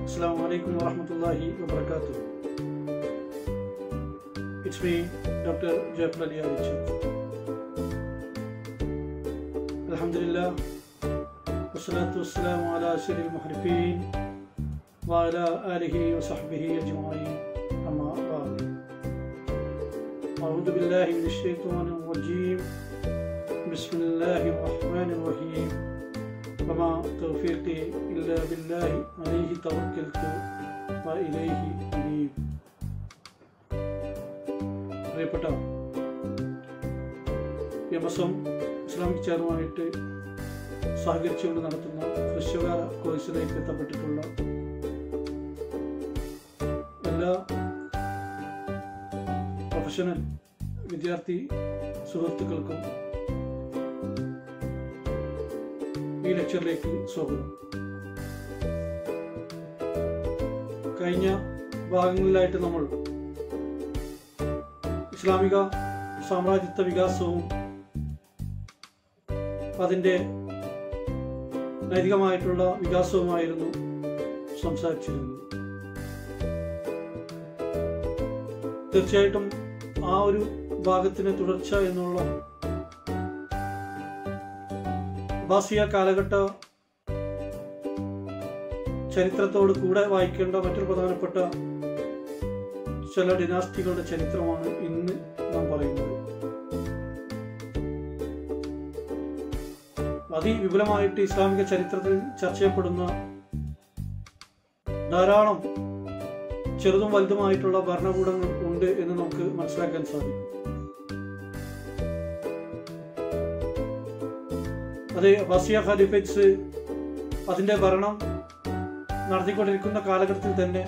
Assalamu alaikum wa rahmatullahi wa barakatuh. It's me, Dr.Jayafarali. Alhamdulillah. Wassalatu wassalamu ala ashrafil muhrifin wa ala alihi wa sahbihi ajma'in. Amma ba'd. A'udhu billahi minash shaitanir rajim. Bismillahir rahmanir rahim. وما توفيقي إلا بالله عليه توكلت وإليه أنيب. പ്രിയപ്പെട്ട MSM-Islamic ചെയറുമായിട്ട് സഹകരിച്ചുകൊണ്ട് നടത്തുന്ന ഹൃസ്വകാല കോഴ്സിലേക്ക് എത്തപ്പെട്ടിട്ടുള്ള എല്ലാ professional വിദ്യാർത്ഥി സുഹൃത്തുക്കൾക്കും ഈ ലെക്ചറിലേക്ക് സ്വാഗതം. കഴിഞ്ഞ ഭാഗങ്ങളിലായിട്ട് നമ്മൾ ഇസ്ലാമിക സാമ്രാജ്യത്വ വികാസവും അതിൻ്റെ നൈതികമായിട്ടുള്ള വികാസവുമായിരുന്നു സംസാരിച്ചിരുന്നത്. തീർച്ചയായിട്ടും ആ ഒരു ഭാഗത്തിന് തുടർച്ച എന്നുള്ള അബ്ബാസിയ കാലഘട്ട ചരിത്രത്തോട് കൂടെ വായിക്കേണ്ട മറ്റൊരു പ്രധാനപ്പെട്ട ചില ഡിനാസ്റ്റികളുടെ ചരിത്രമാണ് ഇന്ന് നാം പറയുന്നത്. അതിവിപുലമായിട്ട് ഇസ്ലാമിക ചരിത്രത്തിൽ ചർച്ച ചെയ്യപ്പെടുന്ന ധാരാളം ചെറുതും വലുതുമായിട്ടുള്ള ഭരണകൂടങ്ങൾ ഉണ്ട് എന്ന് നമുക്ക് മനസ്സിലാക്കാൻ സാധിക്കും. അത് അബ്ബാസിയ ഖലീഫേറ്റ്സ് അതിൻ്റെ ഭരണം നടത്തിക്കൊണ്ടിരിക്കുന്ന കാലഘട്ടത്തിൽ തന്നെ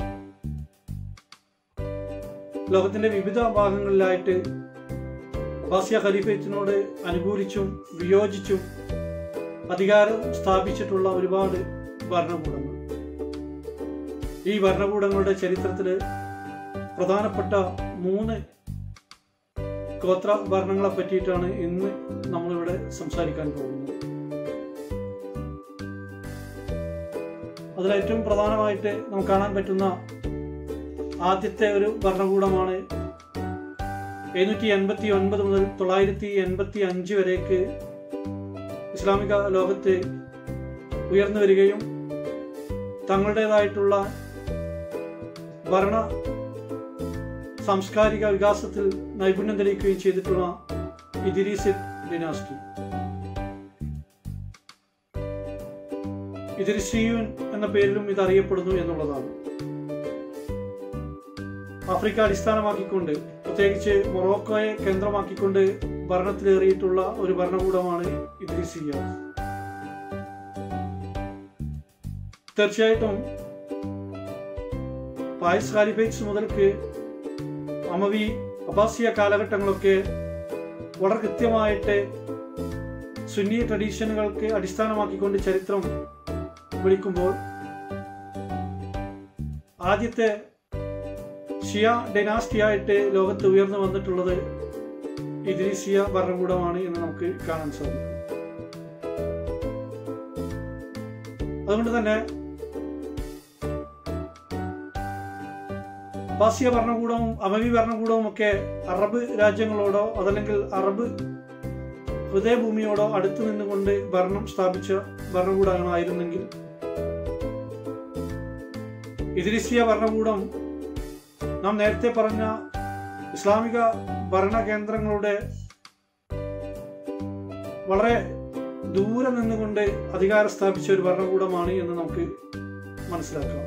ലോകത്തിൻ്റെ വിവിധ ഭാഗങ്ങളിലായിട്ട് അബ്ബാസിയ ഖലീഫേറ്റിനോട് അനുകൂലിച്ചും വിയോജിച്ചും അധികാരം സ്ഥാപിച്ചിട്ടുള്ള ഒരുപാട് ഭരണകൂടങ്ങൾ. ഈ ഭരണകൂടങ്ങളുടെ ചരിത്രത്തിൽ പ്രധാനപ്പെട്ട 3 ഗോത്ര ഭരണങ്ങളെ പറ്റിയിട്ടാണ് ഇന്ന് നമ്മളിവിടെ സംസാരിക്കാൻ പോകുന്നത്. അതിലേറ്റവും പ്രധാനമായിട്ട് നമുക്ക് കാണാൻ പറ്റുന്ന ആദ്യത്തെ ഒരു ഭരണകൂടമാണ് 789 മുതൽ 985 വരേക്ക് ഇസ്ലാമിക ലോകത്ത് ഉയർന്നു വരികയും തങ്ങളുടേതായിട്ടുള്ള ഭരണ സാംസ്കാരിക വികാസത്തിൽ നൈപുണ്യം തെളിയിക്കുകയും ചെയ്തിട്ടുള്ള ഇദ്രിസിദ് ഡിനാസ്റ്റി. ഇദ്രിസിയൂൻ എന്ന പേരിലും ഇത് അറിയപ്പെടുന്നു എന്നുള്ളതാണ്. ആഫ്രിക്ക അടിസ്ഥാനമാക്കിക്കൊണ്ട്, പ്രത്യേകിച്ച് മൊറോക്കോയെ കേന്ദ്രമാക്കിക്കൊണ്ട് ഭരണത്തിലേറിയിട്ടുള്ള ഒരു ഭരണകൂടമാണ് ഇദ്രിസിയ. തീർച്ചയായിട്ടും ഫായിസ് ഖലീഫേറ്റ്സ് മുതൽക്ക് അമവി അബ്ബാസിയ കാലഘട്ടങ്ങളൊക്കെ വളരെ കൃത്യമായിട്ട് സുന്നി ട്രഡീഷനുകൾക്ക് അടിസ്ഥാനമാക്കിക്കൊണ്ട് ചരിത്രം വിളിക്കുമ്പോൾ ആദ്യത്തെ ഷിയ ഡൈനാസ്റ്റിയായിട്ട് ലോകത്ത് ഉയർന്നു വന്നിട്ടുള്ളത് ഇദ്രിസിയ ഭരണകൂടമാണ് എന്ന് നമുക്ക് കാണാൻ സാധിക്കും. അതുകൊണ്ട് തന്നെ അബ്ബാസിയ ഭരണകൂടവും അമവി ഭരണകൂടവും ഒക്കെ അറബ് രാജ്യങ്ങളോടോ അതല്ലെങ്കിൽ അറബ് ഹൃദയഭൂമിയോടോ അടുത്തു നിന്നുകൊണ്ട് ഭരണം സ്ഥാപിച്ച ഭരണകൂടങ്ങളായിരുന്നെങ്കിൽ ഇദ്രിസിയ ഭരണകൂടം നാം നേരത്തെ പറഞ്ഞ ഇസ്ലാമിക ഭരണകേന്ദ്രങ്ങളുടെ വളരെ ദൂരെ നിന്നുകൊണ്ട് അധികാരം സ്ഥാപിച്ച ഒരു ഭരണകൂടമാണ് എന്ന് നമുക്ക് മനസ്സിലാക്കാം.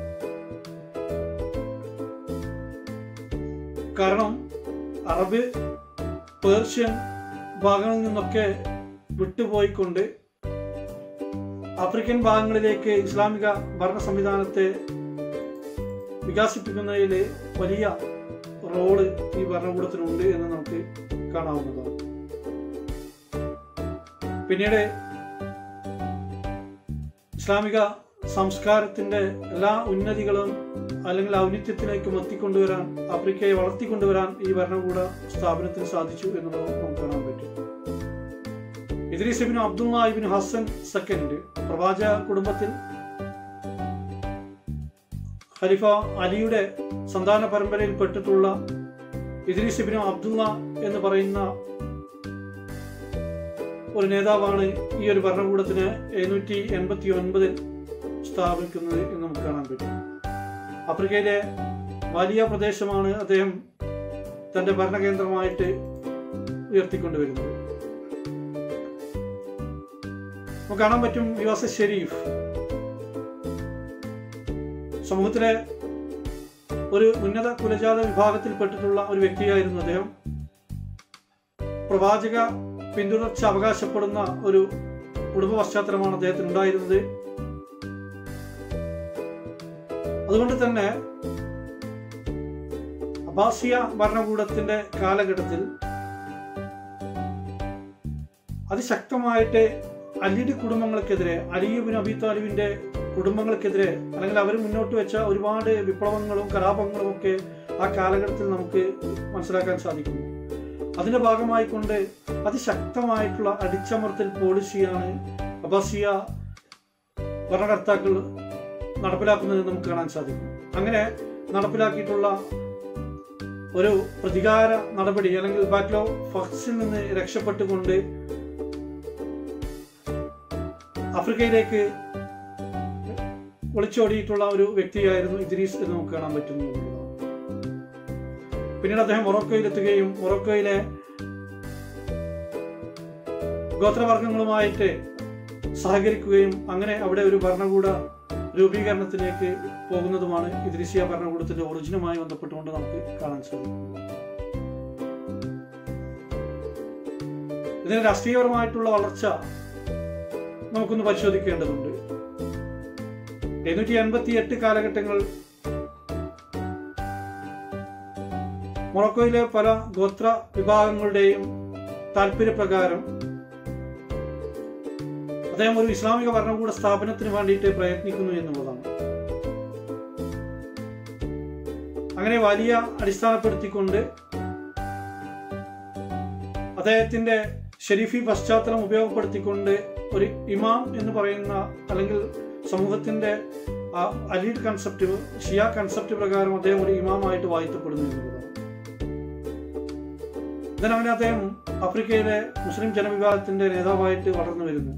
കാരണം അറബ് പേർഷ്യൻ ഭാഗങ്ങളിൽ നിന്നൊക്കെ വിട്ടുപോയിക്കൊണ്ട് ആഫ്രിക്കൻ ഭാഗങ്ങളിലേക്ക് ഇസ്ലാമിക ഭരണ സംവിധാനത്തെ വികസിപ്പിക്കുന്നതിൽ വലിയ റോള് ഈ ഭരണകൂടത്തിനുണ്ട് എന്ന് നമുക്ക് കാണാവുന്നതാണ്. പിന്നീട് ഇസ്ലാമിക സംസ്കാരത്തിൻ്റെ എല്ലാ ഉന്നതികളും അല്ലെങ്കിൽ ഔന്നിത്യത്തിലേക്കും എത്തിക്കൊണ്ടുവരാൻ, ആഫ്രിക്കയെ വളർത്തിക്കൊണ്ടുവരാൻ ഈ ഭരണകൂട സ്ഥാപനത്തിന് സാധിച്ചു എന്നുള്ളത് നമുക്ക് കാണാൻ പറ്റും. Idris ibn Abdullah ibn Hasan second പ്രവാചക കുടുംബത്തിൽ ഖലീഫ അലിയുടെ സന്താന പരമ്പരയിൽപ്പെട്ടിട്ടുള്ള ഇദ്രീസ് ഇബ്നു അബ്ദുള്ള എന്ന് പറയുന്ന ഒരു നേതാവാണ് ഈ ഒരു ഭരണകൂടത്തിന് 789 സ്ഥാപിക്കുന്നത് എന്ന് നമുക്ക് കാണാൻ പറ്റും. ആഫ്രിക്കയിലെ വലിയ പ്രദേശമാണ് അദ്ദേഹം തന്റെ ഭരണകേന്ദ്രമായിട്ട് ഉയർത്തിക്കൊണ്ടുവരുന്നത്. നമുക്ക് കാണാൻ പറ്റും ഹി വാസ് എ ഷെരീഫ്. സമൂഹത്തിലെ ഒരു ഉന്നത കുലജാത വിഭാഗത്തിൽപ്പെട്ടിട്ടുള്ള ഒരു വ്യക്തിയായിരുന്നു അദ്ദേഹം. പ്രവാചക പിന്തുടർച്ച അവകാശപ്പെടുന്ന ഒരു കുടുംബ പശ്ചാത്തലമാണ് അദ്ദേഹത്തിന് ഉണ്ടായിരുന്നത്. അതുകൊണ്ട് തന്നെ അബ്ബാസിയ ഭരണകൂടത്തിന്റെ കാലഘട്ടത്തിൽ അതിശക്തമായിട്ട് അലിയുടെ കുടുംബങ്ങൾക്കെതിരെ, അലി ഇബ്നു അബീ താലിബിന്റെ കുടുംബങ്ങൾക്കെതിരെ, അല്ലെങ്കിൽ അവർ മുന്നോട്ട് വെച്ച ഒരുപാട് വിപ്ലവങ്ങളും കലാപങ്ങളും ഒക്കെ ആ കാലഘട്ടത്തിൽ നമുക്ക് മനസ്സിലാക്കാൻ സാധിക്കുന്നു. അതിന്റെ ഭാഗമായിക്കൊണ്ട് അതിശക്തമായിട്ടുള്ള അടിച്ചമർത്തൽ പോളിസിയാണ് അബ്ബാസിയ ഭരണകർത്താക്കൾ നടപ്പിലാക്കുന്നത് നമുക്ക് കാണാൻ സാധിക്കും. അങ്ങനെ നടപ്പിലാക്കിയിട്ടുള്ള ഒരു പ്രതികാര നടപടി, അല്ലെങ്കിൽ ബാറ്റിൽ ഓഫ് ഫക്സിൽ നിന്ന് രക്ഷപ്പെട്ടുകൊണ്ട് ആഫ്രിക്കയിലേക്ക് ഒളിച്ചോടിയിട്ടുള്ള ഒരു വ്യക്തിയായിരുന്നു ഇദ്രീസ് എന്ന് നമുക്ക് കാണാൻ പറ്റുന്നു. പിന്നീട് അദ്ദേഹം മൊറോക്കോയിലെത്തുകയും മൊറോക്കോയിലെ ഗോത്രവർഗങ്ങളുമായിട്ട് സഹകരിക്കുകയും അങ്ങനെ അവിടെ ഒരു ഭരണകൂട രൂപീകരണത്തിലേക്ക് പോകുന്നതുമാണ് ഇദ്രീസിയ ഭരണകൂടത്തിന്റെ ഒറിജിനുമായി ബന്ധപ്പെട്ടുകൊണ്ട് നമുക്ക് കാണാൻ സാധിക്കും. ഇതിന് രാഷ്ട്രീയപരമായിട്ടുള്ള വളർച്ച നമുക്കൊന്ന് പരിശോധിക്കേണ്ടതുണ്ട്. 788 കാലഘട്ടങ്ങൾ മൊറോക്കോയിലെ പല ഗോത്ര വിഭാഗങ്ങളുടെയും താല്പര്യപ്രകാരം അദ്ദേഹം ഒരു ഇസ്ലാമിക ഭരണകൂട സ്ഥാപനത്തിന് വേണ്ടിയിട്ട് പ്രയത്നിക്കുന്നു എന്നുള്ളതാണ്. അങ്ങനെ വലിയ അടിസ്ഥാനപ്പെടുത്തിക്കൊണ്ട് അദ്ദേഹത്തിന്റെ ഷെരീഫി പശ്ചാത്തലം ഉപയോഗപ്പെടുത്തിക്കൊണ്ട് ഒരു ഇമാം എന്ന് പറയുന്ന, അല്ലെങ്കിൽ സമൂഹത്തിന്റെ അലീഡ് കൺസെപ്റ്റ്, ഷിയ കൺസെപ്റ്റ് പ്രകാരം അദ്ദേഹം ഒരു ഇമാമായിട്ട് വാഴ്ത്തപ്പെടുന്നു എന്നുള്ളതാണ്. ഇതിനങ്ങനെ അദ്ദേഹം ആഫ്രിക്കയിലെ മുസ്ലിം ജനവിഭാഗത്തിന്റെ നേതാവായിട്ട് വളർന്നു വരുന്നു.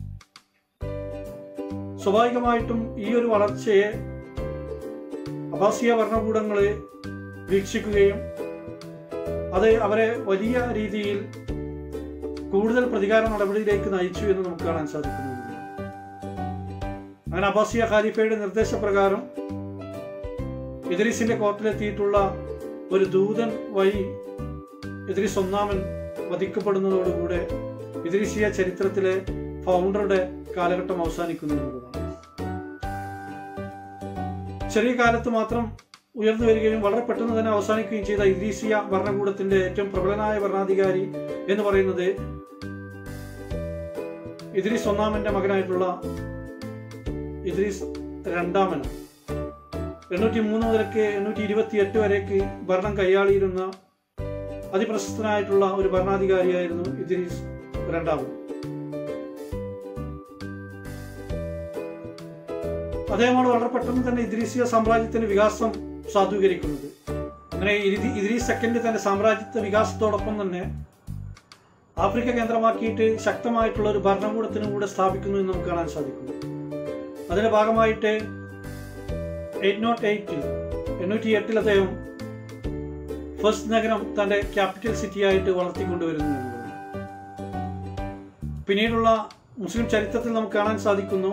സ്വാഭാവികമായിട്ടും ഈ ഒരു വളർച്ചയെ അബ്ബാസിയ ഭരണകൂടങ്ങളെ വീക്ഷിക്കുകയും അത് അവരെ വലിയ രീതിയിൽ കൂടുതൽ പ്രതികാര നടപടിയിലേക്ക് നയിച്ചു എന്ന് നമുക്ക് കാണാൻ സാധിക്കുന്നു. അങ്ങനെ അബ്ബാസിയ ഖലീഫയുടെ നിർദ്ദേശപ്രകാരം ഇദ്രീസിന്റെ കോർട്ടിലെത്തിയിട്ടുള്ള ഒരു ദൂതൻ വഴി ഇദ്രീസ് ഒന്നാമൻ വധിക്കപ്പെടുന്നതോടുകൂടെ ഇദ്രീസിയ ചരിത്രത്തിലെ ഫൗണ്ടറുടെ കാലഘട്ടം അവസാനിക്കുന്നു എന്നുള്ളതാണ്. ചെറിയ കാലത്ത് മാത്രം ഉയർന്നു വരികയും വളരെ പെട്ടെന്ന് തന്നെ അവസാനിക്കുകയും ചെയ്ത ഇദ്രീസിയ ഭരണകൂടത്തിന്റെ ഏറ്റവും പ്രബലനായ ഭരണാധികാരി എന്ന് പറയുന്നത് ഇദ്രീസ് ഒന്നാമന്റെ മകനായിട്ടുള്ള ഇദ്രീസ് രണ്ടാമനാണ്. 803 മുതൽക്ക് 828 വരേക്ക് ഭരണം കൈയാളിയിരുന്ന അതിപ്രശസ്തനായിട്ടുള്ള ഒരു ഭരണാധികാരിയായിരുന്നു ഇദ്രീസ് രണ്ടാമൻ. അദ്ദേഹമാണ് വളരെ പെട്ടെന്ന് തന്നെ ഇദ്രീസിയ സാമ്രാജ്യത്തിന്റെ വികാസം സാധൂകരിക്കുന്നത്. അങ്ങനെ ഇദ്രീസ് സെക്കൻഡ് തന്റെ സാമ്രാജ്യത്തെ വികാസത്തോടൊപ്പം തന്നെ ആഫ്രിക്ക കേന്ദ്രമാക്കിയിട്ട് ശക്തമായിട്ടുള്ള ഒരു ഭരണകൂടത്തിനും കൂടെ സ്ഥാപിക്കുന്നു എന്ന് നമുക്ക് കാണാൻ സാധിക്കുന്നു. അതിന്റെ ഭാഗമായിട്ട് 808 അദ്ദേഹം ഫസ്റ്റ് നഗരം തന്റെ ക്യാപിറ്റൽ സിറ്റി ആയിട്ട് വളർത്തിക്കൊണ്ടുവരുന്നു എന്നുള്ളത്. പിന്നീടുള്ള മുസ്ലിം ചരിത്രത്തിൽ നമുക്ക് കാണാൻ സാധിക്കുന്നു,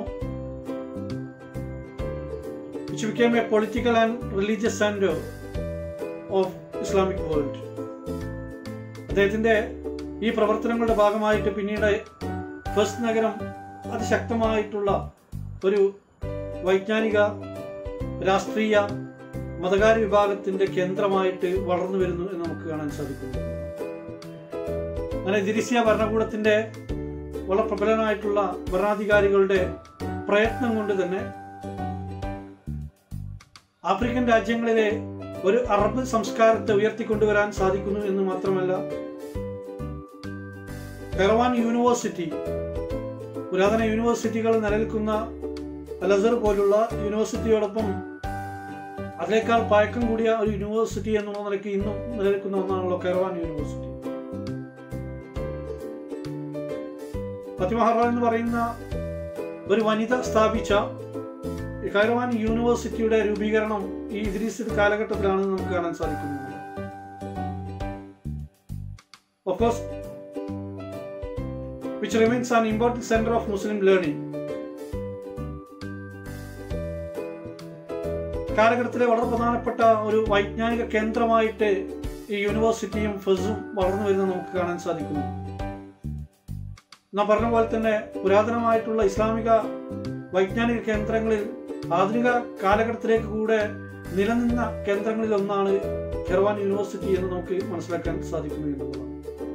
which became a political and religious center of Islamic world. അദ്ദേഹത്തിന്റെ ഈ പ്രവർത്തനങ്ങളുടെ ഭാഗമായിട്ട് പിന്നീട് ഫസ്റ്റ് നഗരം അതിശക്തമായിട്ടുള്ള ഒരു വൈജ്ഞാനിക, രാഷ്ട്രീയ, മതകാര്യ വിഭാഗത്തിന്റെ കേന്ദ്രമായിട്ട് വളർന്നു വരുന്നു എന്ന് നമുക്ക് കാണാൻ സാധിക്കുന്നു. അങ്ങനെ ഇദ്രീസിയ ഭരണകൂടത്തിന്റെ വളരെ പ്രബലനായിട്ടുള്ള ഭരണാധികാരികളുടെ പ്രയത്നം കൊണ്ട് തന്നെ ആഫ്രിക്കൻ രാജ്യങ്ങളിലെ ഒരു അറബ് സംസ്കാരത്തെ ഉയർത്തിക്കൊണ്ടുവരാൻ സാധിക്കുന്നു എന്ന് മാത്രമല്ല, കൈറവാൻ യൂണിവേഴ്സിറ്റി, പുരാതന യൂണിവേഴ്സിറ്റികൾ നിലനിൽക്കുന്ന അൽ അസർ പോലുള്ള യൂണിവേഴ്സിറ്റിയോടൊപ്പം അതിനേക്കാൾ പഴക്കം കൂടിയ ഒരു യൂണിവേഴ്സിറ്റി എന്നുള്ള നിലയ്ക്ക് ഇന്നും നിലനിൽക്കുന്ന ഒന്നാണല്ലോ കൈറവാൻ യൂണിവേഴ്സിറ്റി. ഫാത്തിമ ഹറ എന്ന് പറയുന്ന ഒരു വനിത സ്ഥാപിച്ച കൈറവാൻ യൂണിവേഴ്സിറ്റിയുടെ രൂപീകരണം ഈ ഇദ്രീസിദ് കാലഘട്ടത്തിലാണ് നമുക്ക് കാണാൻ സാധിക്കുന്നത്. Of course, which remains an important center of Muslim learning. കാലഘട്ടത്തിലെ വളരെ പ്രധാനപ്പെട്ട ഒരു വൈജ്ഞാനിക കേന്ദ്രമായിട്ട് ഈ യൂണിവേഴ്സിറ്റിയും ഫസും വളർന്നു വരുന്നത് നമുക്ക് കാണാൻ സാധിക്കുന്നു. നാം പറഞ്ഞ പോലെ തന്നെ പുരാതനമായിട്ടുള്ള ഇസ്ലാമിക വൈജ്ഞാനിക കേന്ദ്രങ്ങളിൽ ആധുനിക കാലഘട്ടത്തിലേക്ക് കൂടെ നിലനിന്ന കേന്ദ്രങ്ങളിൽ ഒന്നാണ് കൈറവാൻ യൂണിവേഴ്സിറ്റി എന്ന് നമുക്ക് മനസ്സിലാക്കാൻ സാധിക്കുന്നു എന്നുള്ളതാണ്.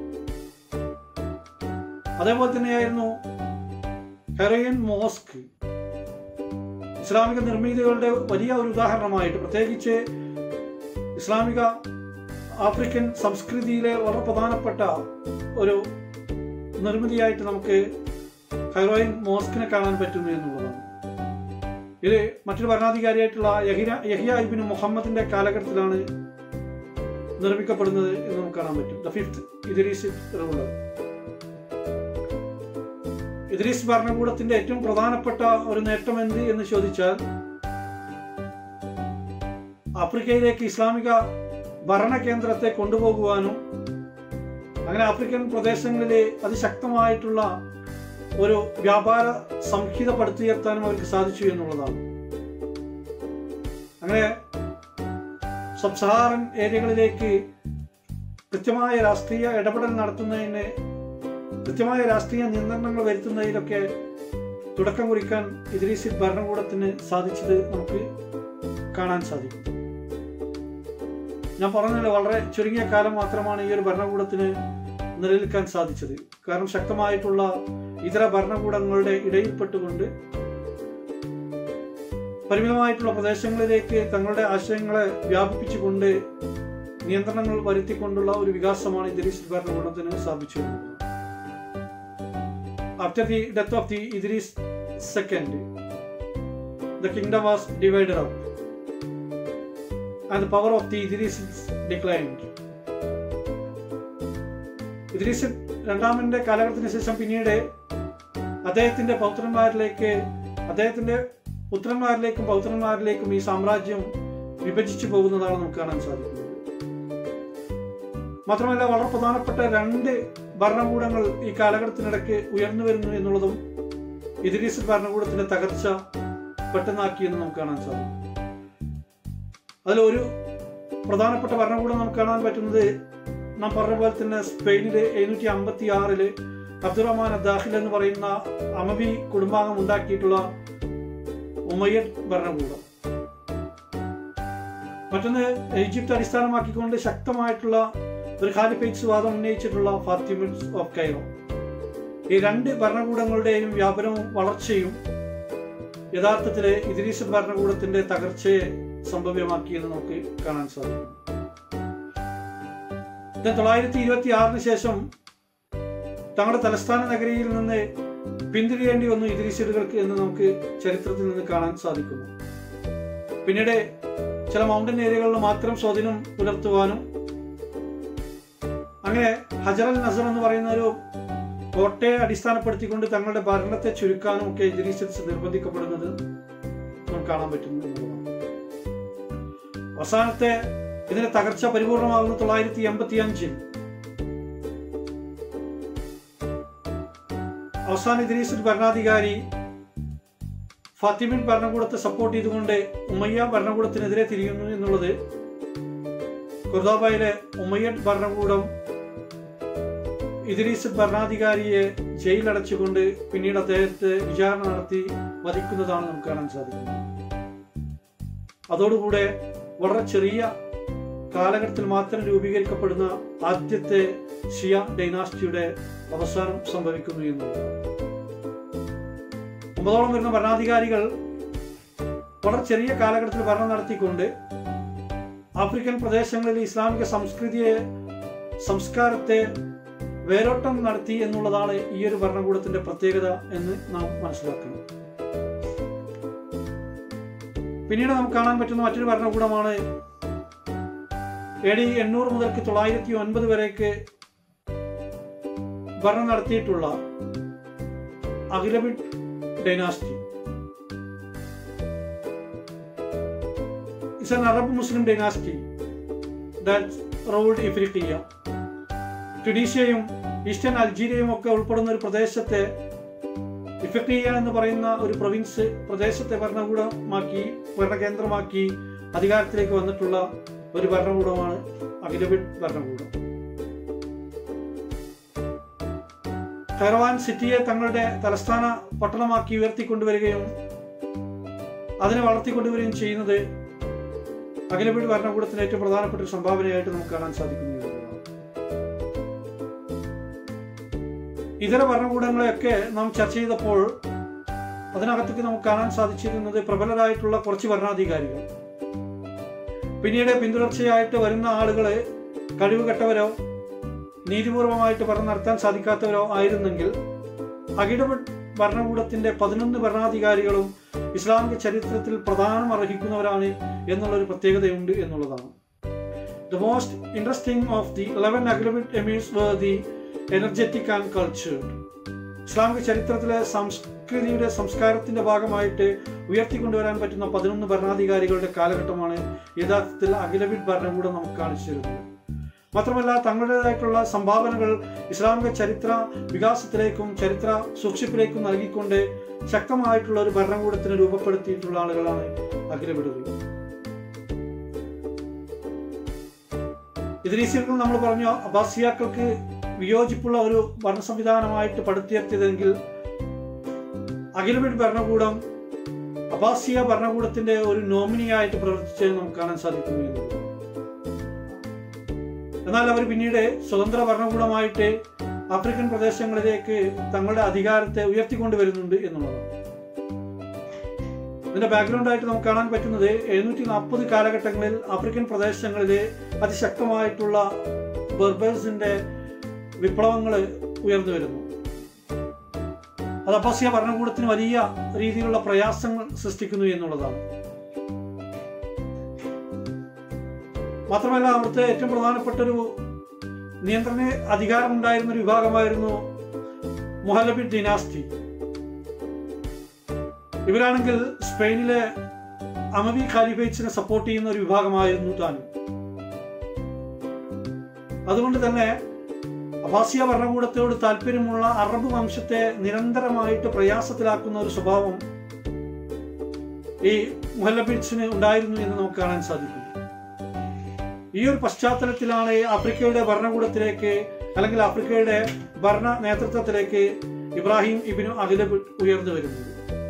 അതേപോലെ തന്നെയായിരുന്നു ഹെറോയിൻ മോസ്ക് ഇസ്ലാമിക നിർമ്മിതികളുടെ വലിയ ഒരു ഉദാഹരണമായിട്ട്, പ്രത്യേകിച്ച് ഇസ്ലാമിക ആഫ്രിക്കൻ സംസ്കൃതിയിലെ വളരെ പ്രധാനപ്പെട്ട ഒരു നിർമ്മിതിയായിട്ട് നമുക്ക് ഹെറോയിൻ മോസ്കിനെ കാണാൻ പറ്റുന്നു എന്നുള്ളതാണ്. ഇത് മറ്റൊരു ഭരണാധികാരിയായിട്ടുള്ള യഹിയ ഇബ്നു മുഹമ്മദിന്റെ കാലഘട്ടത്തിലാണ് നിർമ്മിക്കപ്പെടുന്നത് എന്ന് നമുക്ക് കാണാൻ പറ്റും. The fifth Idrisid ruler. Idris ഭരണകൂടത്തിന്റെ ഏറ്റവും പ്രധാനപ്പെട്ട ഒരു നേട്ടം എന്ത് എന്ന് ചോദിച്ചാൽ, ആഫ്രിക്കയിലേക്ക് ഇസ്ലാമിക ഭരണകേന്ദ്രത്തെ കൊണ്ടുപോകുവാനും അങ്ങനെ ആഫ്രിക്കൻ പ്രദേശങ്ങളിലെ അതിശക്തമായിട്ടുള്ള ഒരു വ്യാപാര സംഹിത പടുത്തുയർത്താനും അവർക്ക് സാധിച്ചു എന്നുള്ളതാണ്. അങ്ങനെ സബ് സഹാറൻ ഏരിയകളിലേക്ക് കൃത്യമായ രാഷ്ട്രീയ ഇടപെടൽ നടത്തുന്നതിന്, കൃത്യമായ രാഷ്ട്രീയ നിയന്ത്രണങ്ങൾ വരുത്തുന്നതിലൊക്കെ തുടക്കം കുറിക്കാൻ ഇദ്രീസിദ് ഭരണകൂടത്തിന് സാധിച്ചത് നമുക്ക് കാണാൻ സാധിക്കും. ഞാൻ പറഞ്ഞത് വളരെ ചുരുങ്ങിയ കാലം മാത്രമാണ് ഈ ഒരു ഭരണകൂടത്തിന് നിലനിൽക്കാൻ സാധിച്ചത്. കാരണം ശക്തമായിട്ടുള്ള ഇതര ഭരണകൂടങ്ങളുടെ ഇടയിൽപ്പെട്ടുകൊണ്ട് പരിമിതമായിട്ടുള്ള പ്രദേശങ്ങളിലേക്ക് തങ്ങളുടെ ആശയങ്ങളെ വ്യാപിപ്പിച്ചുകൊണ്ട് നിയന്ത്രണങ്ങൾ വരുത്തിക്കൊണ്ടുള്ള ഒരു വികാസമാണ് ഇദ്രീസിദ് ഭരണകൂടത്തിന് സാധിച്ചത്. After the death of the Idris II, the kingdom was divided up and the power of the Idrisids declined. Idris രണ്ടാമന്റെ കാലഘട്ടത്തിന് ശേഷം പിന്നീട് അദ്ദേഹത്തിന്റെ പുത്രന്മാരിലേക്കും ഈ സാമ്രാജ്യം വിഭജിച്ചു പോകുന്നതാണ് നമുക്ക് കാണാൻ സാധിക്കുന്നത്. മാത്രമല്ല വളരെ പ്രധാനപ്പെട്ട രണ്ട് ഭരണകൂടങ്ങൾ ഈ കാലഘട്ടത്തിനിടയ്ക്ക് ഉയർന്നു വരുന്നു എന്നുള്ളതും ഇദ്രീസിദ് ഭരണകൂടത്തിന്റെ തകർച്ച പെട്ടെന്നാക്കിയെന്ന് നമുക്ക് കാണാൻ സാധിക്കും. അതിലൊരു പ്രധാനപ്പെട്ട ഭരണകൂടം നമുക്ക് കാണാൻ പറ്റുന്നത് നാം പറഞ്ഞ പോലെ തന്നെ സ്പെയിനിലെ 756 അബ്ദുറഹ്മാൻ ദാഖിൽ എന്ന് പറയുന്ന അമവി കുടുംബാംഗം ഉണ്ടാക്കിയിട്ടുള്ള ഉമയ്യദ് ഭരണകൂടം. മറ്റൊന്ന് ഈജിപ്ത് അടിസ്ഥാനമാക്കിക്കൊണ്ട് ശക്തമായിട്ടുള്ള ഒരു ഖാലിഫേറ്റ്സ് വാദം ഉന്നയിച്ചിട്ടുള്ള ഫാത്തിമിഡ്സ് ഓഫ് കൈറോ. ഈ രണ്ട് ഭരണകൂടങ്ങളുടെയും വ്യാപനവും വളർച്ചയും യഥാർത്ഥത്തിലെ ഇദ്രീസ് ഭരണകൂടത്തിന്റെ തകർച്ചയെ സംഭവ്യമാക്കിയെന്ന് നമുക്ക് കാണാൻ സാധിക്കും. 1926 ശേഷം തങ്ങളുടെ തലസ്ഥാന നഗരിയിൽ നിന്ന് പിന്തിരിയേണ്ടി വന്നു ഇദ്രീസിഡുകൾക്ക് എന്ന് നമുക്ക് ചരിത്രത്തിൽ നിന്ന് കാണാൻ സാധിക്കുന്നു. പിന്നീട് ചില മൗണ്ടൻ ഏരിയകളിൽ മാത്രം സ്വാധീനം പുലർത്തുവാനും അങ്ങനെ ഹജർ അൽ നസർ എന്ന് പറയുന്ന ഒരു കോട്ടയെ അടിസ്ഥാനപ്പെടുത്തിക്കൊണ്ട് തങ്ങളുടെ ഭരണത്തെ ചുരുക്കാനും ഒക്കെ ഇദ്രീസിഡ്സ് നിർബന്ധിക്കപ്പെടുന്നത് നമുക്ക് കാണാൻ പറ്റുന്നു എന്നുള്ളതാണ്. അവസാനത്തെ ഇതിന്റെ തകർച്ച പരിപൂർണമാകുന്ന 985 അവസാന ഇദ്രീസിദ് ഭരണാധികാരി ഫാത്തിമിഡ് ഭരണകൂടത്തെ സപ്പോർട്ട് ചെയ്തുകൊണ്ട് ഉമയ്യ ഭരണകൂടത്തിനെതിരെ തിരിയുന്നു എന്നുള്ളത് ഖുർദാബയിലെ ഉമയ്യദ് ഭരണകൂടം ഇദ്രീസിദ് ഭരണാധികാരിയെ ജയിലടച്ചുകൊണ്ട് പിന്നീട് അദ്ദേഹത്തെ വിചാരണ നടത്തി വധിക്കുന്നതാണ് നമുക്ക് കാണാൻ സാധിക്കുന്നത്. അതോടുകൂടെ വളരെ ചെറിയ കാലഘട്ടത്തിൽ മാത്രം രൂപീകരിക്കപ്പെടുന്ന ആദ്യത്തെ ഷിയ ഡൈനാസ്റ്റിയുടെ അവസാനം സംഭവിക്കുന്നു എന്നുള്ളതാണ്. 9 വരുന്ന ഭരണാധികാരികൾ വളരെ ചെറിയ കാലഘട്ടത്തിൽ ഭരണം നടത്തിക്കൊണ്ട് ആഫ്രിക്കൻ പ്രദേശങ്ങളിൽ ഇസ്ലാമിക സംസ്കാരത്തെ വേരോട്ടം നടത്തി എന്നുള്ളതാണ് ഈ ഒരു ഭരണകൂടത്തിന്റെ പ്രത്യേകത എന്ന് നാം മനസ്സിലാക്കണം. പിന്നീട് നമുക്ക് കാണാൻ പറ്റുന്ന മറ്റൊരു ഭരണകൂടമാണ് AD 800 മുതൽക്ക് 909 വരേക്ക് ഭരണം നടത്തിയിട്ടുള്ള Aghlabid dynasty. It's an Arab Muslim dynasty that ruled Ifriqiya. ട്യൂണീഷ്യയും ഈസ്റ്റേൺ അൾജീരിയയും ഒക്കെ ഉൾപ്പെടുന്ന ഒരു പ്രദേശത്തെ ഇഫ്രിഖിയ എന്ന് പറയുന്ന ഒരു പ്രദേശത്തെ ഭരണകേന്ദ്രമാക്കി അധികാരത്തിലേക്ക് വന്നിട്ടുള്ള ഒരു ഭരണകൂടമാണ് അഗ്ലബിഡ് ഭരണകൂടം. ഖൈറവാൻ സിറ്റിയെ തങ്ങളുടെ തലസ്ഥാന പട്ടണമാക്കി ഉയർത്തിക്കൊണ്ടുവരികയും അതിനെ വളർത്തിക്കൊണ്ടുവരികയും ചെയ്യുന്നത് അഗ്ലബിഡ് ഭരണകൂടത്തിന് ഏറ്റവും പ്രധാനപ്പെട്ട ഒരു സംഭാവനയായിട്ട് നമുക്ക് കാണാൻ സാധിക്കുന്നു. ഇതര ഭരണകൂടങ്ങളെയൊക്കെ നാം ചർച്ച ചെയ്തപ്പോൾ അതിനകത്തേക്ക് നമുക്ക് കാണാൻ സാധിച്ചിരുന്നത് പ്രബലരായിട്ടുള്ള കുറച്ച് ഭരണാധികാരികൾ, പിന്നീട് പിന്തുടർച്ചയായിട്ട് വരുന്ന ആളുകളെ കഴിവുകെട്ടവരോ നീതിപൂർവമായിട്ട് ഭരണം നടത്താൻ സാധിക്കാത്തവരോ ആയിരുന്നെങ്കിൽ അഗ്ലബിഡ് ഭരണകൂടത്തിന്റെ 11 ഭരണാധികാരികളും ഇസ്ലാമിക ചരിത്രത്തിൽ പ്രധാനം അർഹിക്കുന്നവരാണ് എന്നുള്ളൊരു പ്രത്യേകതയുണ്ട് എന്നുള്ളതാണ്. The most interesting of the 11 Aghlabid emirs were the energetic and cultured. ഇസ്ലാമിക ചരിത്രത്തിലെ സംസ്കാരത്തിന്റെ ഭാഗമായിട്ട് ഉയർത്തിക്കൊണ്ടുവരാൻ പറ്റുന്ന 11 ഭരണാധികാരികളുടെ കാലഘട്ടമാണ് യഥാർത്ഥത്തിൽ അഗ്ലബിഡ് ഭരണകൂടം നമുക്ക് കാണിച്ചു തരുന്നത്. മാത്രമല്ല, തങ്ങളുടേതായിട്ടുള്ള സംഭാവനകൾ ഇസ്ലാമിക ചരിത്ര വികാസത്തിലേക്കും ചരിത്ര സൂക്ഷിപ്പിലേക്കും നൽകിക്കൊണ്ട് ശക്തമായിട്ടുള്ള ഒരു ഭരണകൂടത്തിന് രൂപപ്പെടുത്തിയിട്ടുള്ള ആളുകളാണ് അഗ്ലബിഡുകൾ. ഇദ്രീസികൾ നമ്മൾ പറഞ്ഞു അബ്ബാസിയാക്കൾക്ക് വിയോജിപ്പുള്ള ഒരു ഭരണ സംവിധാനമായിട്ട് പടുത്തുയർത്തിയതെങ്കിൽ അഗ്ലബിഡ് ഭരണകൂടം അബ്ബാസിയ ഭരണകൂടത്തിന്റെ ഒരു നോമിനിയായിട്ട് പ്രവർത്തിച്ചത് നമുക്ക് കാണാൻ സാധിക്കുന്നു. എന്നാൽ അവർ പിന്നീട് സ്വതന്ത്ര ഭരണകൂടമായിട്ട് ആഫ്രിക്കൻ പ്രദേശങ്ങളിലേക്ക് തങ്ങളുടെ അധികാരത്തെ ഉയർത്തിക്കൊണ്ടുവരുന്നുണ്ട് എന്നുള്ളതാണ്. ഇതിന്റെ ബാക്ക്ഗ്രൗണ്ടായിട്ട് നമുക്ക് കാണാൻ പറ്റുന്നത് 740 കാലഘട്ടങ്ങളിൽ ആഫ്രിക്കൻ പ്രദേശങ്ങളിലെ അതിശക്തമായിട്ടുള്ള ബർബേഴ്സിന്റെ വിപ്ലവങ്ങൾ ഉയർന്നു വരുന്നു. അത് അബ്ബാസിയ ഭരണകൂടത്തിന് വലിയ രീതിയിലുള്ള പ്രയാസങ്ങൾ സൃഷ്ടിക്കുന്നു എന്നുള്ളതാണ്. മാത്രമല്ല, അവിടുത്തെ ഏറ്റവും പ്രധാനപ്പെട്ട ഒരു നിയന്ത്രണ അധികാരം ഉണ്ടായിരുന്ന ഒരു വിഭാഗമായിരുന്നു മുഹല്ലബിഡ് ഡൈനാസ്റ്റി. ഇവരാണെങ്കിൽ സ്പെയിനിലെ അമവി ഖാലിഫേറ്റ്സിനെ സപ്പോർട്ട് ചെയ്യുന്ന ഒരു വിഭാഗമായിരുന്നു താനും. അതുകൊണ്ട് തന്നെ അബ്ബാസിയ ഭരണകൂടത്തോട് താല്പര്യമുള്ള അറബ് വംശത്തെ നിരന്തരമായിട്ട് പ്രയാസത്തിലാക്കുന്ന ഒരു സ്വഭാവം ഈ മുഹല്ലബിഡ്സിന് ഉണ്ടായിരുന്നു എന്ന് നമുക്ക് കാണാൻ സാധിക്കും. ഈ ഒരു പശ്ചാത്തലത്തിലാണ് ആഫ്രിക്കയുടെ ഭരണകൂടത്തിലേക്ക് അല്ലെങ്കിൽ ആഫ്രിക്കയുടെ ഭരണ നേതൃത്വത്തിലേക്ക് ഇബ്രാഹിം ഇബ്നു അഗ്ലബിഡ് ഉയർന്നു വരുന്നത്.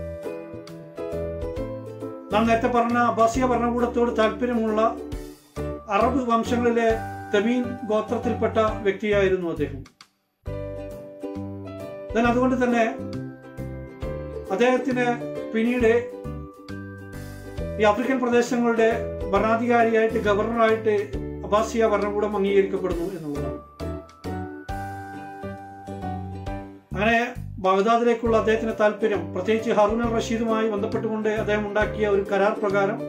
നാം നേരത്തെ പറഞ്ഞ അബ്ബാസിയ ഭരണകൂടത്തോട് താല്പര്യമുള്ള അറബ് വംശങ്ങളിലെ തമീം ഗോത്രത്തിൽപ്പെട്ട വ്യക്തിയായിരുന്നു അദ്ദേഹം. അതുകൊണ്ട് തന്നെ അദ്ദേഹത്തിന് പിന്നീട് ഈ ആഫ്രിക്കൻ പ്രദേശങ്ങളുടെ ഭരണാധികാരിയായിട്ട് ഗവർണറായിട്ട് അബ്ബാസിയ ഭരണകൂടം അംഗീകരിക്കപ്പെടുന്നു എന്നുള്ളതാണ്. അങ്ങനെ ബഗ്ദാദിലേക്കുള്ള അദ്ദേഹത്തിന്റെ താല്പര്യം, പ്രത്യേകിച്ച് ഹാറൂൻ അൽ റഷീദുമായി ബന്ധപ്പെട്ടുകൊണ്ട് അദ്ദേഹം ഉണ്ടാക്കിയ ഒരു കരാർ പ്രകാരം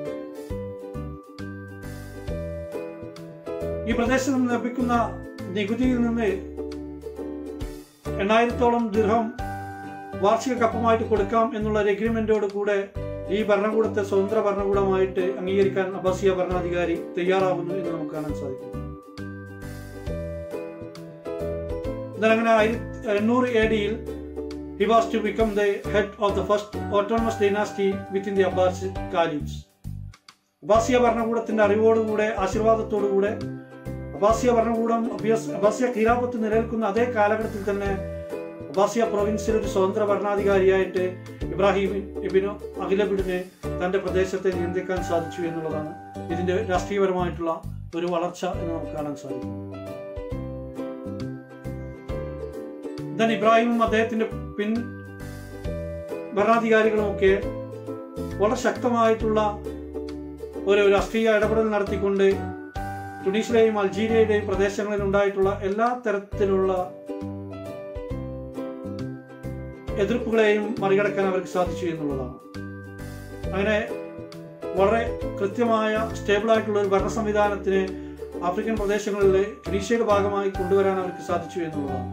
ഈ പ്രദേശത്ത് നിന്ന് ലഭിക്കുന്ന നികുതിയിൽ നിന്ന് 8000-ഓളം ദിർഹം വാർഷിക കപ്പമായിട്ട് കൊടുക്കാം എന്നുള്ള ഒരു എഗ്രിമെന്റോട് കൂടെ ഈ ഭരണകൂടത്തെ സ്വതന്ത്ര ഭരണകൂടമായിട്ട് അംഗീകരിക്കാൻ അബ്ബാസിയ ഭരണാധികാരി തയ്യാറാവുന്നു എന്ന് നമുക്ക് കാണാൻ സാധിക്കും. എന്നാൽ അങ്ങനെ 800 AD he was to become the head of the first autonomous dynasty within the Abbasid Caliphs. അബ്ബാസിയ ഭരണകൂടത്തിന്റെ അറിവോടുകൂടെ ആശീർവാദത്തോടുകൂടെ അബ്ബാസിയ ഭരണകൂടം അബ്ബാസിയ ഖിലാഫത്ത് നിലനിൽക്കുന്ന അതേ കാലഘട്ടത്തിൽ തന്നെ അബ്ബാസിയ പ്രൊവിൻസിൽ ഒരു സ്വതന്ത്ര ഭരണാധികാരിയായിട്ട് ഇബ്രാഹിം ഇബ്നു അഗ്ലബിഡിനെ തന്റെ പ്രദേശത്തെ നിയന്ത്രിക്കാൻ സാധിച്ചു എന്നുള്ളതാണ് ഇതിന്റെ രാഷ്ട്രീയപരമായിട്ടുള്ള ഒരു വളർച്ച എന്ന് നമുക്ക് കാണാൻ സാധിക്കും. ഇബ്രാഹിമും അദ്ദേഹത്തിന്റെ പിൻ ഭരണാധികാരികളുമൊക്കെ വളരെ ശക്തമായിട്ടുള്ള ഒരു രാഷ്ട്രീയ ഇടപെടൽ നടത്തിക്കൊണ്ട് ട്യൂണീസിലെയും അൾജീരിയയുടെയും പ്രദേശങ്ങളിൽ ഉണ്ടായിട്ടുള്ള എല്ലാ തരത്തിലുള്ള എതിർപ്പുകളെയും മറികടക്കാൻ അവർക്ക് സാധിച്ചു എന്നുള്ളതാണ്. അങ്ങനെ വളരെ കൃത്യമായ സ്റ്റേബിളായിട്ടുള്ള ഒരു ഭരണ സംവിധാനത്തിന് ആഫ്രിക്കൻ പ്രദേശങ്ങളിൽ ട്യൂണീഷ്യയുടെ ഭാഗമായി കൊണ്ടുവരാൻ അവർക്ക് സാധിച്ചു എന്നുള്ളതാണ്.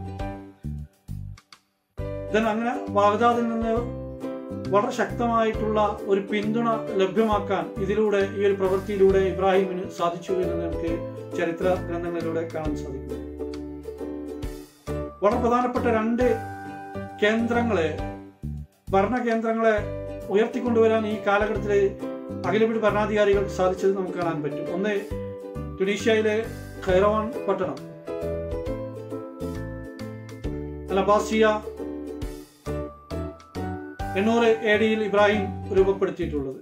അങ്ങനെ ബാഗ്ദാദിൽ നിന്ന് വളരെ ശക്തമായിട്ടുള്ള ഒരു പിന്തുണ ലഭ്യമാക്കാൻ ഇതിലൂടെ, ഈ ഒരു പ്രവൃത്തിയിലൂടെ ഇബ്രാഹിമിന് സാധിച്ചു എന്ന് നമുക്ക് ചരിത്ര ഗ്രന്ഥങ്ങളിലൂടെ കാണാൻ സാധിക്കും. വളരെ പ്രധാനപ്പെട്ട 2 കേന്ദ്രങ്ങളെ, ഭരണകേന്ദ്രങ്ങളെ ഉയർത്തിക്കൊണ്ടുവരാൻ ഈ കാലഘട്ടത്തിൽ അഖിലബിഡ് ഭരണാധികാരികൾക്ക് സാധിച്ചത് നമുക്ക് കാണാൻ പറ്റും. ഒന്ന്, ട്യൂണീഷ്യയിലെ ഖൈറവാൻ പട്ടണം, അലബാസിയ 800 AD ഇബ്രാഹിം രൂപപ്പെടുത്തിയിട്ടുള്ളത്.